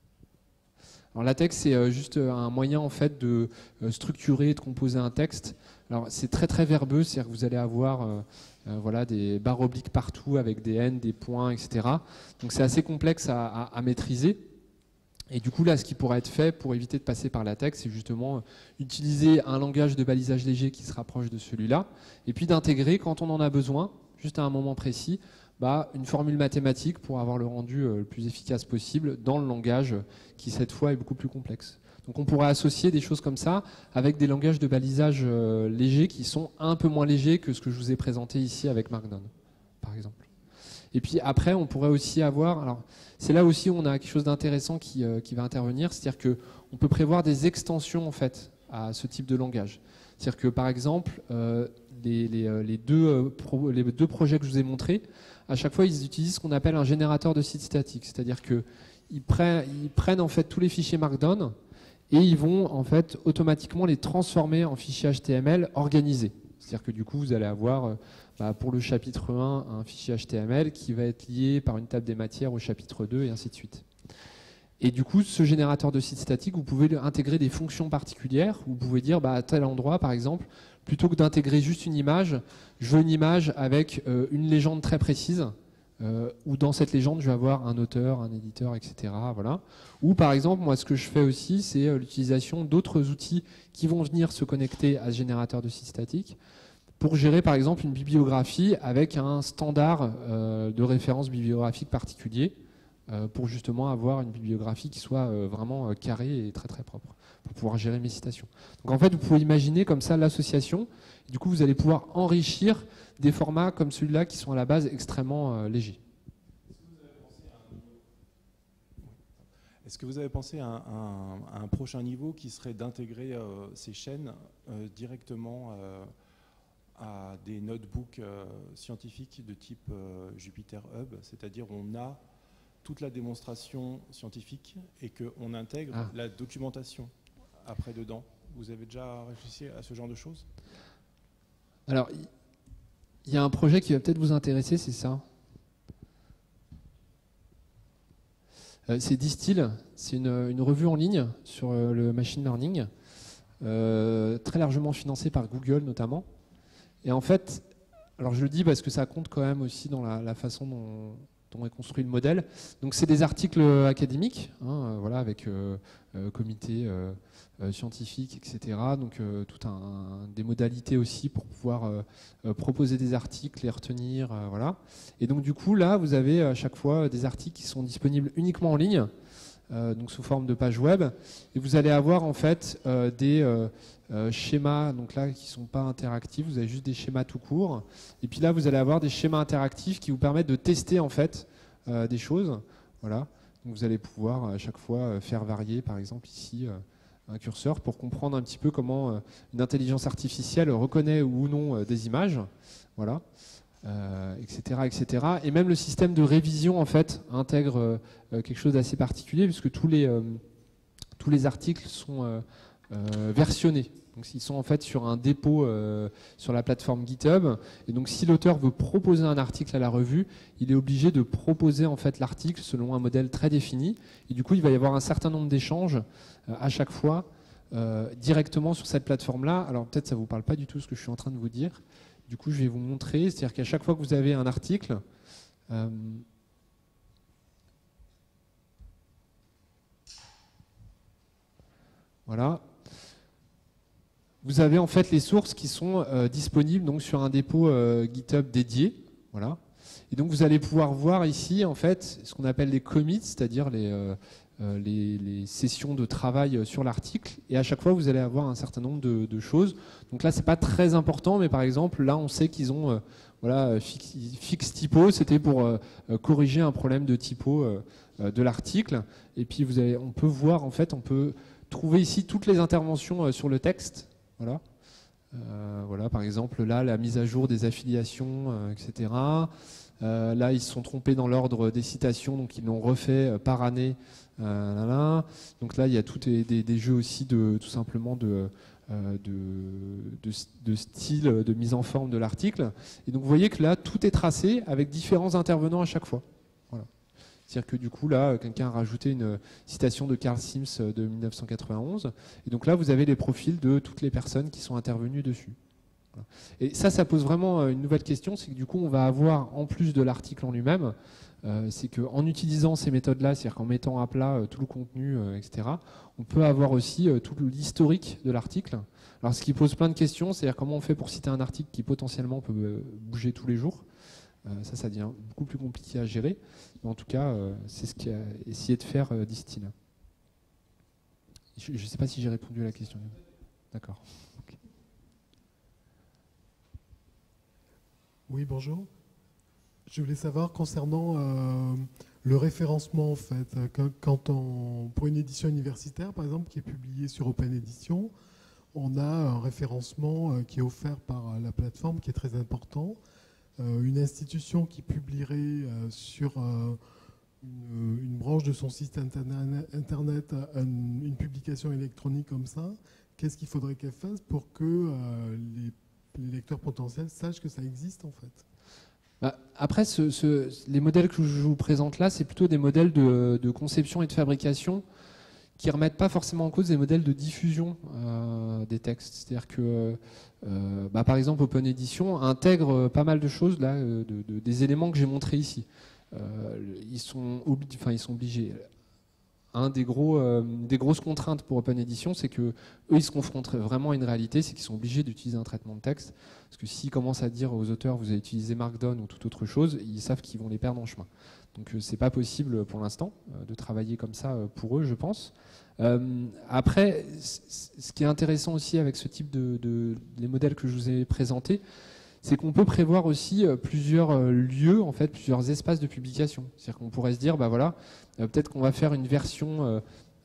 Alors LaTeX, c'est juste un moyen en fait de structurer et de composer un texte. Alors c'est très très verbeux, c'est-à-dire que vous allez avoir voilà, des barres obliques partout avec des n, des points, etc. Donc c'est assez complexe à maîtriser. Et du coup là, ce qui pourrait être fait pour éviter de passer par LaTeX, c'est justement utiliser un langage de balisage léger qui se rapproche de celui-là, et puis d'intégrer quand on en a besoin, juste à un moment précis, une formule mathématique pour avoir le rendu le plus efficace possible dans le langage qui cette fois est beaucoup plus complexe. Donc on pourrait associer des choses comme ça avec des langages de balisage légers qui sont un peu moins légers que ce que je vous ai présenté ici avec Markdown, par exemple. Et puis après, on pourrait aussi avoir, alors c'est là aussi où on a quelque chose d'intéressant qui va intervenir, c'est-à-dire qu'on peut prévoir des extensions en fait à ce type de langage. C'est-à-dire que par exemple, les deux projets que je vous ai montrés, à chaque fois, ils utilisent ce qu'on appelle un générateur de site statique. C'est-à-dire qu'ils prennent en fait tous les fichiers Markdown et ils vont en fait automatiquement les transformer en fichiers HTML organisés. C'est-à-dire que du coup, vous allez avoir pour le chapitre 1 un fichier HTML qui va être lié par une table des matières au chapitre 2 et ainsi de suite. Et du coup, ce générateur de site statique, vous pouvez intégrer des fonctions particulières. Vous pouvez dire à tel endroit, par exemple, plutôt que d'intégrer juste une image, je veux une image avec une légende très précise, où dans cette légende, je vais avoir un auteur, un éditeur, etc. Voilà. Ou par exemple, moi, ce que je fais aussi, c'est l'utilisation d'autres outils qui vont venir se connecter à ce générateur de site statique pour gérer, par exemple, une bibliographie avec un standard de référence bibliographique particulier, pour justement avoir une bibliographie qui soit vraiment carrée et très très propre, pour pouvoir gérer mes citations. Donc en fait, vous pouvez imaginer comme ça l'association, du coup vous allez pouvoir enrichir des formats comme celui-là qui sont à la base extrêmement légers. Est-ce que vous avez pensé à un prochain niveau qui serait d'intégrer ces chaînes directement à des notebooks scientifiques de type Jupyter Hub, c'est-à-dire on a toute la démonstration scientifique et qu'on intègre la documentation après dedans. Vous avez déjà réfléchi à ce genre de choses? Alors, il y a un projet qui va peut-être vous intéresser, c'est ça. C'est Distill, c'est une revue en ligne sur le machine learning, très largement financée par Google notamment. Et en fait, alors je le dis parce que ça compte quand même aussi dans la façon dont on est construit le modèle. Donc c'est des articles académiques, voilà, avec comité scientifique, etc. Donc des modalités aussi pour pouvoir proposer des articles, les retenir, voilà. Et donc du coup là, vous avez à chaque fois des articles qui sont disponibles uniquement en ligne, donc sous forme de page web, et vous allez avoir en fait des schémas, donc là qui ne sont pas interactifs, vous avez juste des schémas tout court, et puis là vous allez avoir des schémas interactifs qui vous permettent de tester en fait des choses, voilà. Donc vous allez pouvoir à chaque fois faire varier par exemple ici un curseur pour comprendre un petit peu comment une intelligence artificielle reconnaît ou non des images, voilà, etc., etc. Et même le système de révision en fait intègre quelque chose d'assez particulier puisque tous les articles sont versionnés. Donc ils sont en fait sur un dépôt sur la plateforme GitHub, et donc si l'auteur veut proposer un article à la revue, il est obligé de proposer en fait l'article selon un modèle très défini, et du coup il va y avoir un certain nombre d'échanges à chaque fois directement sur cette plateforme-là. Alors peut-être ça ne vous parle pas du tout ce que je suis en train de vous dire, du coup je vais vous montrer, c'est-à-dire qu'à chaque fois que vous avez un article, voilà, vous avez en fait les sources qui sont disponibles donc sur un dépôt GitHub dédié, voilà. Et donc vous allez pouvoir voir ici en fait ce qu'on appelle les commits, c'est-à-dire les sessions de travail sur l'article. Et à chaque fois vous allez avoir un certain nombre de choses. Donc là c'est pas très important, mais par exemple là on sait qu'ils ont voilà fix typo, c'était pour corriger un problème de typo de l'article. Et puis on peut voir en fait, on peut trouver ici toutes les interventions sur le texte. Voilà. Voilà, par exemple, là, la mise à jour des affiliations, etc. Là, ils se sont trompés dans l'ordre des citations, donc ils l'ont refait par année. Donc là, il y a des jeux aussi tout simplement de style, de mise en forme de l'article. Et donc vous voyez que là, tout est tracé avec différents intervenants à chaque fois. Voilà. C'est-à-dire que du coup, là, quelqu'un a rajouté une citation de Carl Sims de 1991. Et donc là, vous avez les profils de toutes les personnes qui sont intervenues dessus. Voilà. Et ça pose vraiment une nouvelle question, c'est que du coup, on va avoir, en plus de l'article en lui-même, c'est qu'en utilisant ces méthodes-là, c'est-à-dire qu'en mettant à plat tout le contenu, etc., on peut avoir aussi tout l'historique de l'article. Alors ce qui pose plein de questions, c'est-à-dire comment on fait pour citer un article qui potentiellement peut bouger tous les jours. Ça devient beaucoup plus compliqué à gérer. Mais en tout cas, c'est ce qu'a essayé de faire Distil. Je ne sais pas si j'ai répondu à la question. D'accord. Okay. Oui, bonjour. Je voulais savoir concernant le référencement, en fait. Pour une édition universitaire, par exemple, qui est publiée sur Open Edition, on a un référencement qui est offert par la plateforme, qui est très important. Une institution qui publierait sur une branche de son site internet une publication électronique comme ça, qu'est-ce qu'il faudrait qu'elle fasse pour que les lecteurs potentiels sachent que ça existe, en fait? Après, les modèles que je vous présente là, c'est plutôt des modèles de conception et de fabrication qui ne remettent pas forcément en cause des modèles de diffusion des textes. C'est-à-dire que, par exemple, Open Edition intègre pas mal de choses, là, des éléments que j'ai montrés ici. Ils sont obligés. Des grosses contraintes pour Open Edition, c'est que eux, ils se confrontent vraiment à une réalité, c'est qu'ils sont obligés d'utiliser un traitement de texte, parce que s'ils commencent à dire aux auteurs vous allez utiliser Markdown ou toute autre chose, ils savent qu'ils vont les perdre en chemin. Donc c'est pas possible pour l'instant de travailler comme ça pour eux, je pense. Après, ce qui est intéressant aussi avec ce type les modèles que je vous ai présentés, c'est qu'on peut prévoir aussi plusieurs lieux, en fait, plusieurs espaces de publication. C'est-à-dire qu'on pourrait se dire, voilà, peut-être qu'on va faire une version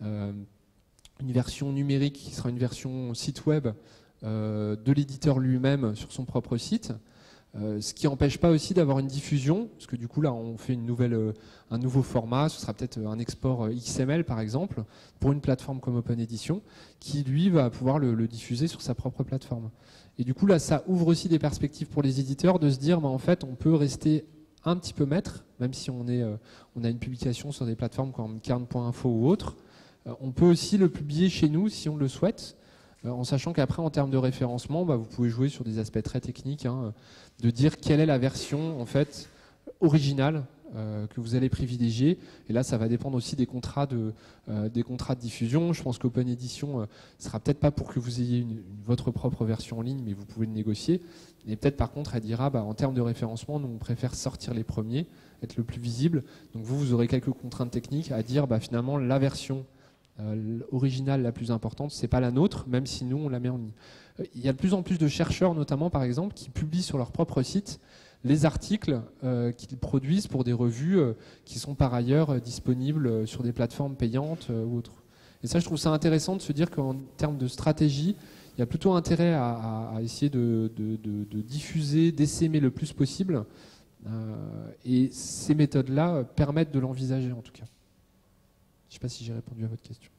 numérique qui sera une version site web de l'éditeur lui-même sur son propre site, ce qui n'empêche pas aussi d'avoir une diffusion, parce que du coup là on fait un nouveau format, ce sera peut-être un export XML par exemple, pour une plateforme comme Open Edition, qui lui va pouvoir le diffuser sur sa propre plateforme. Et du coup là ça ouvre aussi des perspectives pour les éditeurs de se dire en fait on peut rester un petit peu maître, même si on a une publication sur des plateformes comme Carn.info ou autre, on peut aussi le publier chez nous si on le souhaite, en sachant qu'après en termes de référencement, vous pouvez jouer sur des aspects très techniques, de dire quelle est la version en fait originale que vous allez privilégier. Et là, ça va dépendre aussi des contrats de diffusion. Je pense qu'Open Edition ne sera peut-être pas pour que vous ayez votre propre version en ligne, mais vous pouvez le négocier. Et peut-être par contre, elle dira, en termes de référencement, nous on préfère sortir les premiers, être le plus visible. Donc vous aurez quelques contraintes techniques à dire, finalement, la version originale la plus importante, c'est pas la nôtre, même si nous on la met en ligne. Il y a de plus en plus de chercheurs, notamment par exemple, qui publient sur leur propre site les articles qu'ils produisent pour des revues qui sont par ailleurs disponibles sur des plateformes payantes ou autres. Et ça, je trouve ça intéressant de se dire qu'en termes de stratégie, il y a plutôt intérêt à essayer de diffuser, d'essaimer le plus possible. Et ces méthodes-là permettent de l'envisager en tout cas. Je ne sais pas si j'ai répondu à votre question.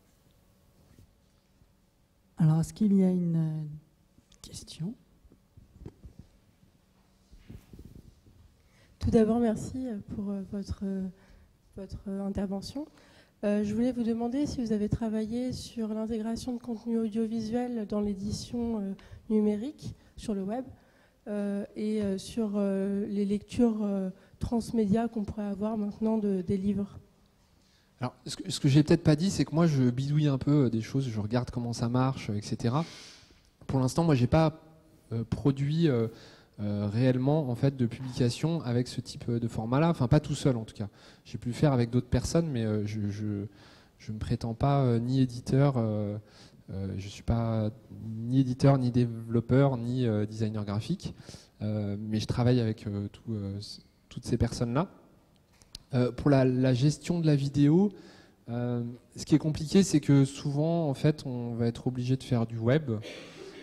Alors, est-ce qu'il y a une question ? Tout d'abord, merci pour votre intervention. Je voulais vous demander si vous avez travaillé sur l'intégration de contenu audiovisuel dans l'édition numérique sur le web et sur les lectures transmédia qu'on pourrait avoir maintenant des livres. Alors, ce que j'ai peut-être pas dit, c'est que moi, je bidouille un peu des choses, je regarde comment ça marche, etc. Pour l'instant, moi, j'ai pas produit réellement en fait de publication avec ce type de format-là. Enfin, pas tout seul en tout cas. J'ai pu le faire avec d'autres personnes, mais je me prétends pas ni éditeur. Je suis pas ni éditeur, ni développeur, ni designer graphique. Mais je travaille avec toutes ces personnes-là. Pour la gestion de la vidéo, ce qui est compliqué, c'est que souvent, en fait, on va être obligé de faire du web.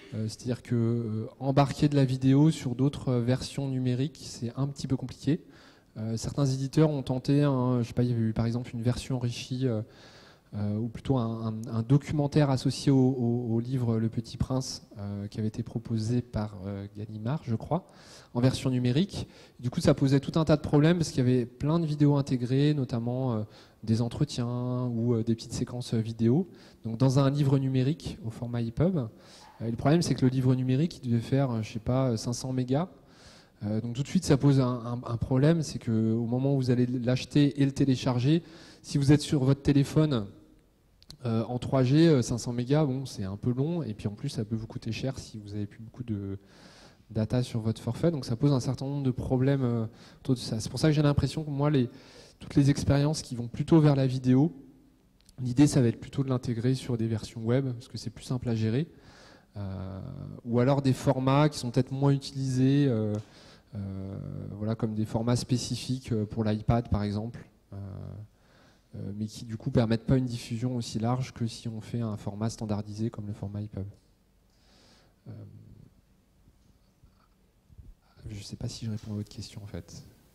C'est-à-dire que embarquer de la vidéo sur d'autres versions numériques, c'est un petit peu compliqué. Certains éditeurs ont tenté, je sais pas, il y avait eu par exemple une version enrichie, ou plutôt un documentaire associé au livre Le Petit Prince, qui avait été proposé par Gallimard, je crois, en version numérique. Du coup, ça posait tout un tas de problèmes parce qu'il y avait plein de vidéos intégrées, notamment des entretiens ou des petites séquences vidéo. Donc, dans un livre numérique au format EPUB. Le problème, c'est que le livre numérique, il devait faire, je sais pas, 500 mégas. Donc tout de suite, ça pose un problème, c'est qu'au moment où vous allez l'acheter et le télécharger, si vous êtes sur votre téléphone en 3G, 500 mégas, bon, c'est un peu long, et puis en plus, ça peut vous coûter cher si vous n'avez plus beaucoup de data sur votre forfait. Donc ça pose un certain nombre de problèmes autour de ça. C'est pour ça que j'ai l'impression que moi, toutes les expériences qui vont plutôt vers la vidéo, l'idée, ça va être plutôt de l'intégrer sur des versions web, parce que c'est plus simple à gérer. Ou alors des formats qui sont peut-être moins utilisés, voilà, comme des formats spécifiques pour l'iPad par exemple, mais qui du coup permettent pas une diffusion aussi large que si on fait un format standardisé comme le format EPUB. Je ne sais pas si je réponds à votre question en fait. Si ?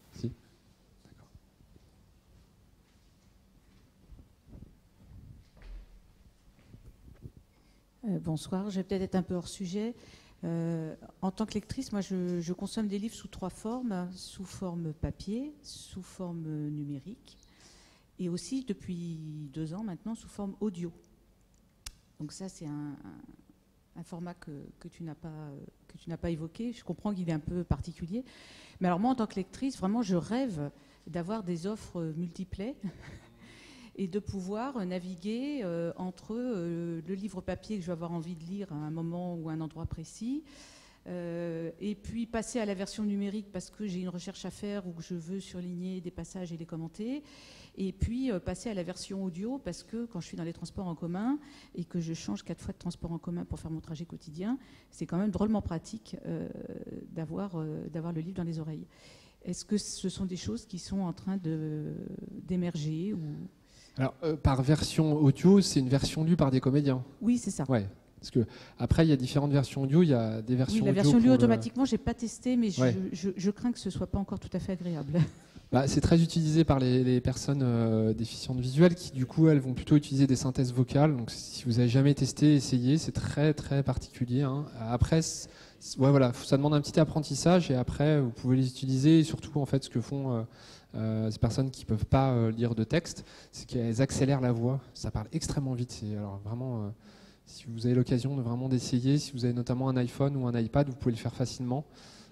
Bonsoir, je vais peut-être être un peu hors sujet. En tant que lectrice, moi je consomme des livres sous 3 formes, sous forme papier, sous forme numérique et aussi depuis 2 ans maintenant sous forme audio. Donc ça c'est un format que tu n'as pas évoqué. Je comprends qu'il est un peu particulier. Mais alors moi en tant que lectrice, vraiment je rêve d'avoir des offres multiplay et de pouvoir naviguer entre le livre papier que je vais avoir envie de lire à un moment ou à un endroit précis, et puis passer à la version numérique parce que j'ai une recherche à faire ou que je veux surligner des passages et les commenter, et puis passer à la version audio parce que quand je suis dans les transports en commun et que je change 4 fois de transport en commun pour faire mon trajet quotidien, c'est quand même drôlement pratique d'avoir le livre dans les oreilles. Est-ce que ce sont des choses qui sont en train d'émerger ou... Alors, par version audio, c'est une version lue par des comédiens. Oui, c'est ça. Ouais. Parce que après, il y a différentes versions audio. Il y a des versions audio. La version lue automatiquement, j'ai pas testé, mais ouais. je crains que ce soit pas encore tout à fait agréable. Bah, c'est très utilisé par les personnes déficientes visuelles qui, du coup, elles vont plutôt utiliser des synthèses vocales. Donc, si vous avez jamais testé, essayez. C'est très, très particulier. Hein. Après, ouais, voilà, ça demande un petit apprentissage et après, vous pouvez les utiliser. Et surtout, en fait, ce que font ces personnes qui ne peuvent pas lire de texte, c'est qu'elles accélèrent la voix. Ça parle extrêmement vite. Alors vraiment, si vous avez l'occasion de vraiment d'essayer, si vous avez notamment un iPhone ou un iPad, vous pouvez le faire facilement.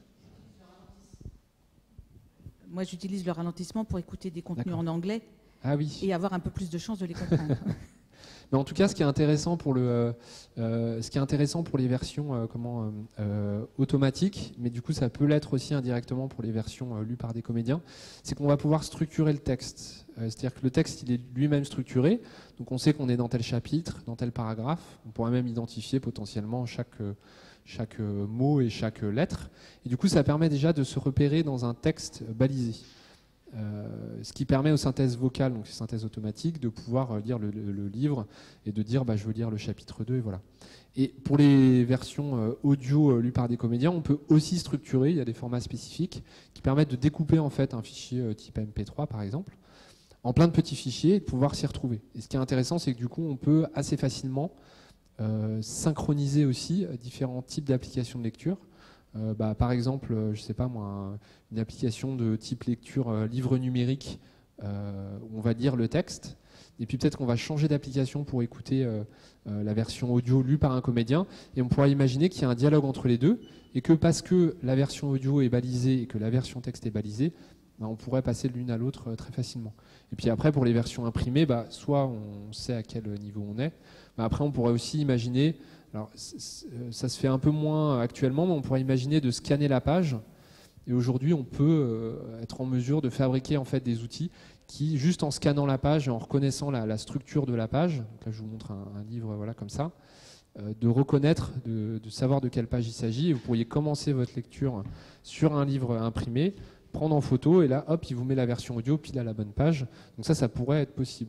Moi, j'utilise le ralentissement pour écouter des contenus en anglais et avoir un peu plus de chances de les comprendre. Mais en tout cas, ce qui est intéressant pour les versions automatiques, mais du coup ça peut l'être aussi indirectement pour les versions lues par des comédiens, c'est qu'on va pouvoir structurer le texte. C'est-à-dire que le texte, il est lui-même structuré, donc on sait qu'on est dans tel chapitre, dans tel paragraphe. On pourra même identifier potentiellement chaque mot et chaque lettre. Et du coup, ça permet déjà de se repérer dans un texte balisé. Ce qui permet aux synthèses vocales, donc les synthèses automatiques, de pouvoir lire le livre et de dire je veux lire le chapitre 2 et voilà. Et pour les versions audio lues par des comédiens, on peut aussi structurer, il y a des formats spécifiques qui permettent de découper en fait un fichier type MP3 par exemple, en plein de petits fichiers et de pouvoir s'y retrouver. Et ce qui est intéressant, c'est que du coup on peut assez facilement synchroniser aussi différents types d'applications de lecture. Par exemple, je sais pas moi, une application de type lecture livre numérique où on va lire le texte et puis peut-être qu'on va changer d'application pour écouter la version audio lue par un comédien et on pourra imaginer qu'il y a un dialogue entre les deux et que parce que la version audio est balisée et que la version texte est balisée, on pourrait passer de l'une à l'autre très facilement. Et puis après pour les versions imprimées, soit on sait à quel niveau on est, après on pourrait aussi imaginer. Alors, ça se fait un peu moins actuellement, mais on pourrait imaginer de scanner la page. Et aujourd'hui, on peut être en mesure de fabriquer en fait des outils qui, juste en scannant la page et en reconnaissant la structure de la page, donc là je vous montre un livre voilà, comme ça, de reconnaître, de savoir de quelle page il s'agit. Et vous pourriez commencer votre lecture sur un livre imprimé, prendre en photo, et là, hop, il vous met la version audio pile à la bonne page. Donc ça pourrait être possible.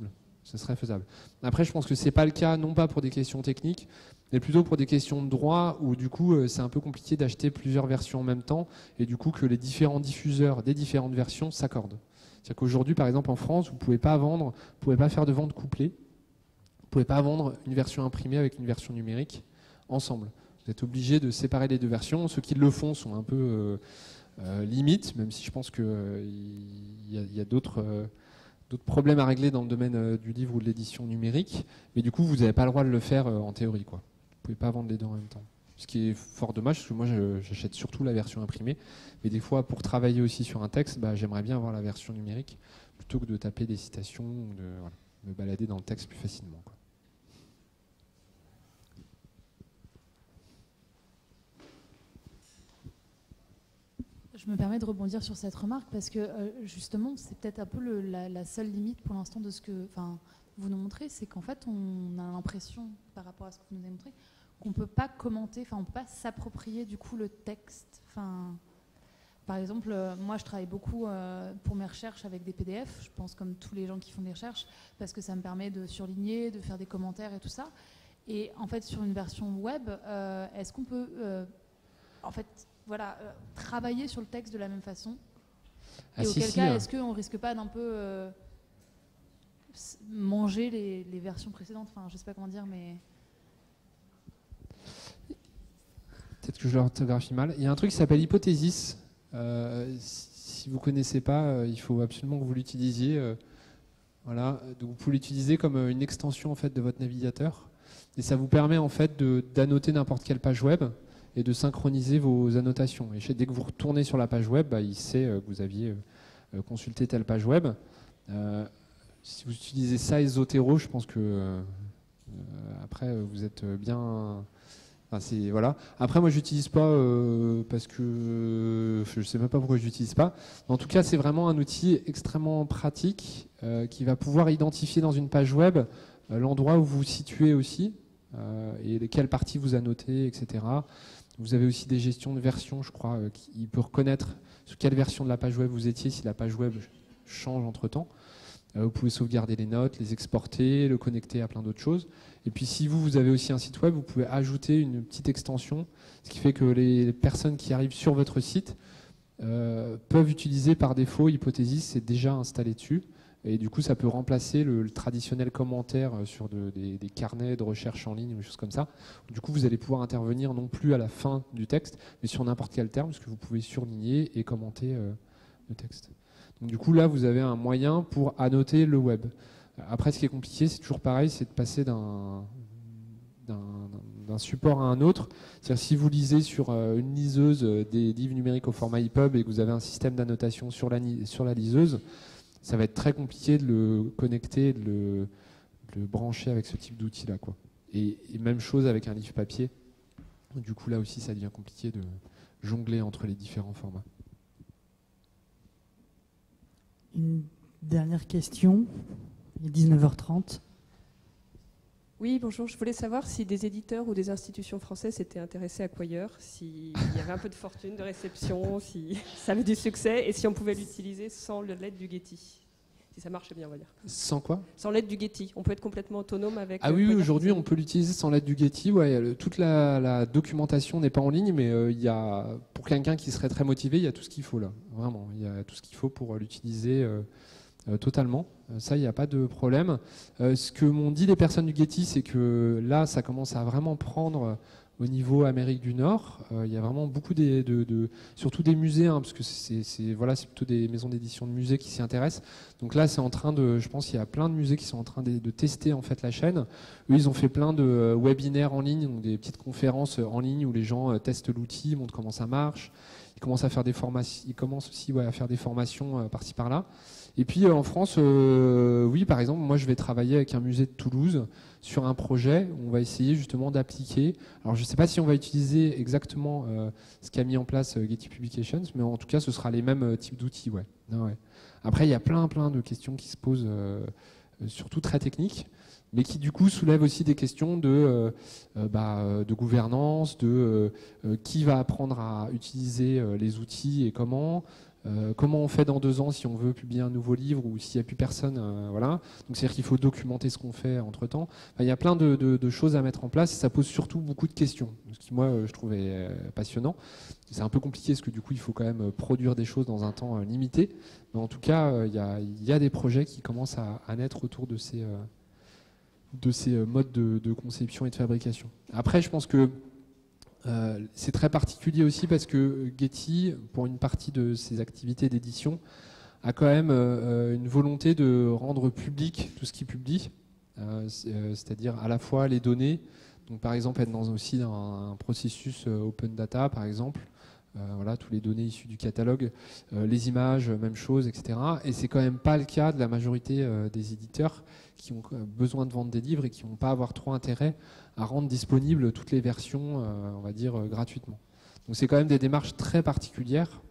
Ce serait faisable. Après, je pense que ce n'est pas le cas, non pas pour des questions techniques, mais plutôt pour des questions de droit, où du coup, c'est un peu compliqué d'acheter plusieurs versions en même temps, et du coup que les différents diffuseurs des différentes versions s'accordent. C'est-à-dire qu'aujourd'hui, par exemple, en France, vous ne pouvez pas faire de vente couplée, vous ne pouvez pas vendre une version imprimée avec une version numérique ensemble. Vous êtes obligé de séparer les deux versions. Ceux qui le font sont un peu limites, même si je pense qu'il y a d'autres problèmes à régler dans le domaine du livre ou de l'édition numérique. Mais du coup, vous n'avez pas le droit de le faire en théorie, quoi. Vous ne pouvez pas vendre les deux en même temps. Ce qui est fort dommage, parce que moi, j'achète surtout la version imprimée. Mais des fois, pour travailler aussi sur un texte, j'aimerais bien avoir la version numérique, plutôt que de taper des citations ou de me balader dans le texte plus facilement, quoi. Je me permets de rebondir sur cette remarque parce que justement, c'est peut-être un peu la seule limite pour l'instant de ce que vous nous montrez, c'est qu'en fait, on a l'impression, par rapport à ce que vous nous avez montré, qu'on ne peut pas commenter, on ne peut pas s'approprier du coup le texte. Par exemple, moi, je travaille beaucoup pour mes recherches avec des PDF, je pense comme tous les gens qui font des recherches, parce que ça me permet de surligner, de faire des commentaires et tout ça. Et en fait, sur une version web, est-ce qu'on peut, travailler sur le texte de la même façon? Et auquel cas, est-ce qu'on ne risque pas d'un peu manger les versions précédentes? Je ne sais pas comment dire, mais... Peut-être que je l'orthographie mal. Il y a un truc qui s'appelle Hypothesis. Si vous ne connaissez pas, il faut absolument que vous l'utilisiez. Voilà. Donc vous pouvez l'utiliser comme une extension en fait, de votre navigateur. Et ça vous permet en fait, d'annoter n'importe quelle page web et de synchroniser vos annotations. Et dès que vous retournez sur la page web, il sait que vous aviez consulté telle page web. Si vous utilisez ça, Zotero, je pense que après, vous êtes bien... voilà. Après, moi, je n'utilise pas parce que je ne sais même pas pourquoi je n'utilise pas. En tout cas, c'est vraiment un outil extrêmement pratique qui va pouvoir identifier dans une page web l'endroit où vous vous situez aussi et quelle partie vous annotez, etc. Vous avez aussi des gestions de version, je crois, qui peut reconnaître sur quelle version de la page web vous étiez si la page web change entre-temps. Vous pouvez sauvegarder les notes, les exporter, le connecter à plein d'autres choses. Et puis si vous avez aussi un site web, vous pouvez ajouter une petite extension, ce qui fait que les personnes qui arrivent sur votre site peuvent utiliser par défaut Hypothesis, c'est déjà installé dessus. Et du coup, ça peut remplacer le traditionnel commentaire sur des carnets de recherche en ligne ou des choses comme ça. Du coup, vous allez pouvoir intervenir non plus à la fin du texte, mais sur n'importe quel terme, parce que vous pouvez surligner et commenter le texte. Donc, du coup, là, vous avez un moyen pour annoter le web. Après, ce qui est compliqué, c'est toujours pareil, c'est de passer d'un support à un autre. C'est-à-dire, si vous lisez sur une liseuse des livres numériques au format EPUB et que vous avez un système d'annotation sur la liseuse, ça va être très compliqué de le connecter, de le brancher avec ce type d'outil-là, quoi. Et même chose avec un livre papier. Du coup, là aussi, ça devient compliqué de jongler entre les différents formats. Une dernière question. Il est 19h30. Oui, bonjour. Je voulais savoir si des éditeurs ou des institutions françaises s'étaient intéressés à Quoyeur, s'il y avait un peu de fortune, de réception, si ça avait du succès et si on pouvait l'utiliser sans l'aide du Getty. Si ça marchait bien, on va dire. Sans quoi? Sans l'aide du Getty. On peut être complètement autonome avec... Ah oui, aujourd'hui, on peut l'utiliser sans l'aide du Getty. Ouais, toute la documentation n'est pas en ligne, mais pour quelqu'un qui serait très motivé, il y a tout ce qu'il faut là. Vraiment, il y a tout ce qu'il faut pour l'utiliser totalement. Ça, il n'y a pas de problème. Ce que m'ont dit les personnes du Getty, c'est que là, ça commence à vraiment prendre au niveau Amérique du Nord. Il y a vraiment beaucoup surtout des musées, parce que c'est plutôt des maisons d'édition de musées qui s'y intéressent. Donc là, c'est en train je pense qu'il y a plein de musées qui sont en train de tester en fait la chaîne. Eux, ils ont fait plein de webinaires en ligne, donc des petites conférences en ligne où les gens testent l'outil, montrent comment ça marche. Ils commencent à faire des formations. Ils commencent aussi à faire des formations par-ci par-là. Et puis en France, oui, par exemple, moi je vais travailler avec un musée de Toulouse sur un projet où on va essayer justement d'appliquer. Alors je ne sais pas si on va utiliser exactement ce qu'a mis en place Getty Publications, mais en tout cas ce sera les mêmes types d'outils. Ouais. Non, ouais. Après, il y a plein de questions qui se posent, surtout très techniques, mais qui du coup soulèvent aussi des questions de gouvernance, de qui va apprendre à utiliser les outils et comment. Comment on fait dans 2 ans si on veut publier un nouveau livre ou s'il n'y a plus personne, voilà. Donc c'est-à-dire qu'il faut documenter ce qu'on fait entre-temps. Enfin, il y a plein de choses à mettre en place et ça pose surtout beaucoup de questions, ce qui moi je trouvais passionnant. C'est un peu compliqué parce que du coup il faut quand même produire des choses dans un temps limité, mais en tout cas il y a des projets qui commencent à naître autour de ces modes de conception et de fabrication. Après je pense que c'est très particulier aussi parce que Getty, pour une partie de ses activités d'édition, a quand même une volonté de rendre public tout ce qu'il publie, c'est-à-dire à la fois les données, donc par exemple être aussi dans un processus open data par exemple, voilà, toutes les données issues du catalogue, les images, même chose, etc. Et c'est quand même pas le cas de la majorité des éditeurs qui ont besoin de vendre des livres et qui vont pas avoir trop intérêt à rendre disponibles toutes les versions, on va dire, gratuitement. Donc c'est quand même des démarches très particulières.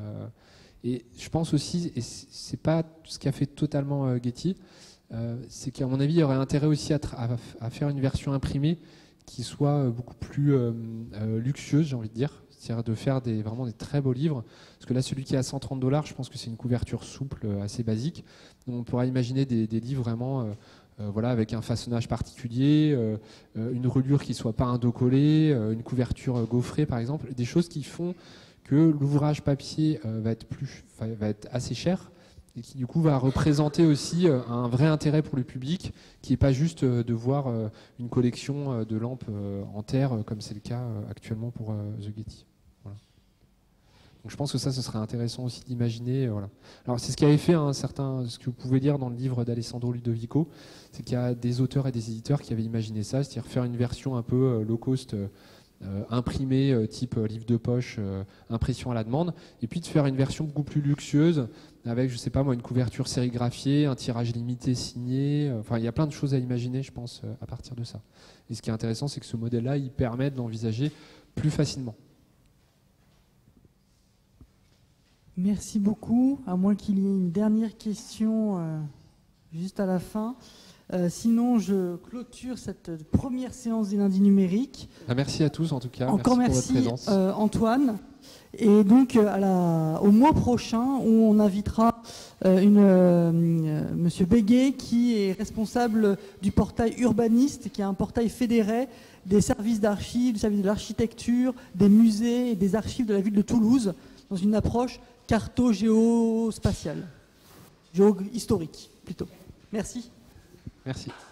Et je pense aussi, et c'est pas ce qu'a fait totalement Getty, c'est qu'à mon avis, il y aurait intérêt aussi à faire une version imprimée qui soit beaucoup plus luxueuse, j'ai envie de dire. C'est-à-dire de faire vraiment des très beaux livres. Parce que là, celui qui est à $130, je pense que c'est une couverture souple, assez basique. Donc on pourra imaginer des livres vraiment voilà, avec un façonnage particulier, une reliure qui ne soit pas un dos collé, une couverture gaufrée par exemple. Des choses qui font que l'ouvrage papier va être assez cher et qui du coup va représenter aussi un vrai intérêt pour le public, qui n'est pas juste de voir une collection de lampes en terre, comme c'est le cas actuellement pour The Getty. Voilà. Donc je pense que ça, ce serait intéressant aussi d'imaginer. Voilà. Alors c'est ce qu'avait fait ce que vous pouvez lire dans le livre d'Alessandro Ludovico, c'est qu'il y a des auteurs et des éditeurs qui avaient imaginé ça, c'est-à-dire faire une version un peu low cost, imprimée type livre de poche, impression à la demande, et puis de faire une version beaucoup plus luxueuse avec, je sais pas moi, une couverture sérigraphiée, un tirage limité signé. Enfin, il y a plein de choses à imaginer, je pense, à partir de ça. Et ce qui est intéressant, c'est que ce modèle-là, il permet de l'envisager plus facilement. Merci beaucoup, à moins qu'il y ait une dernière question juste à la fin. Sinon, je clôture cette première séance des lundis numériques. Merci à tous en tout cas. Encore merci pour votre présence. Antoine. Et donc au mois prochain, où on invitera Monsieur Béguet, qui est responsable du portail Urbaniste, qui est un portail fédéré des services d'archives, du service de l'architecture, des musées et des archives de la ville de Toulouse, dans une approche carto-géospatiale, historique plutôt. Merci. Merci.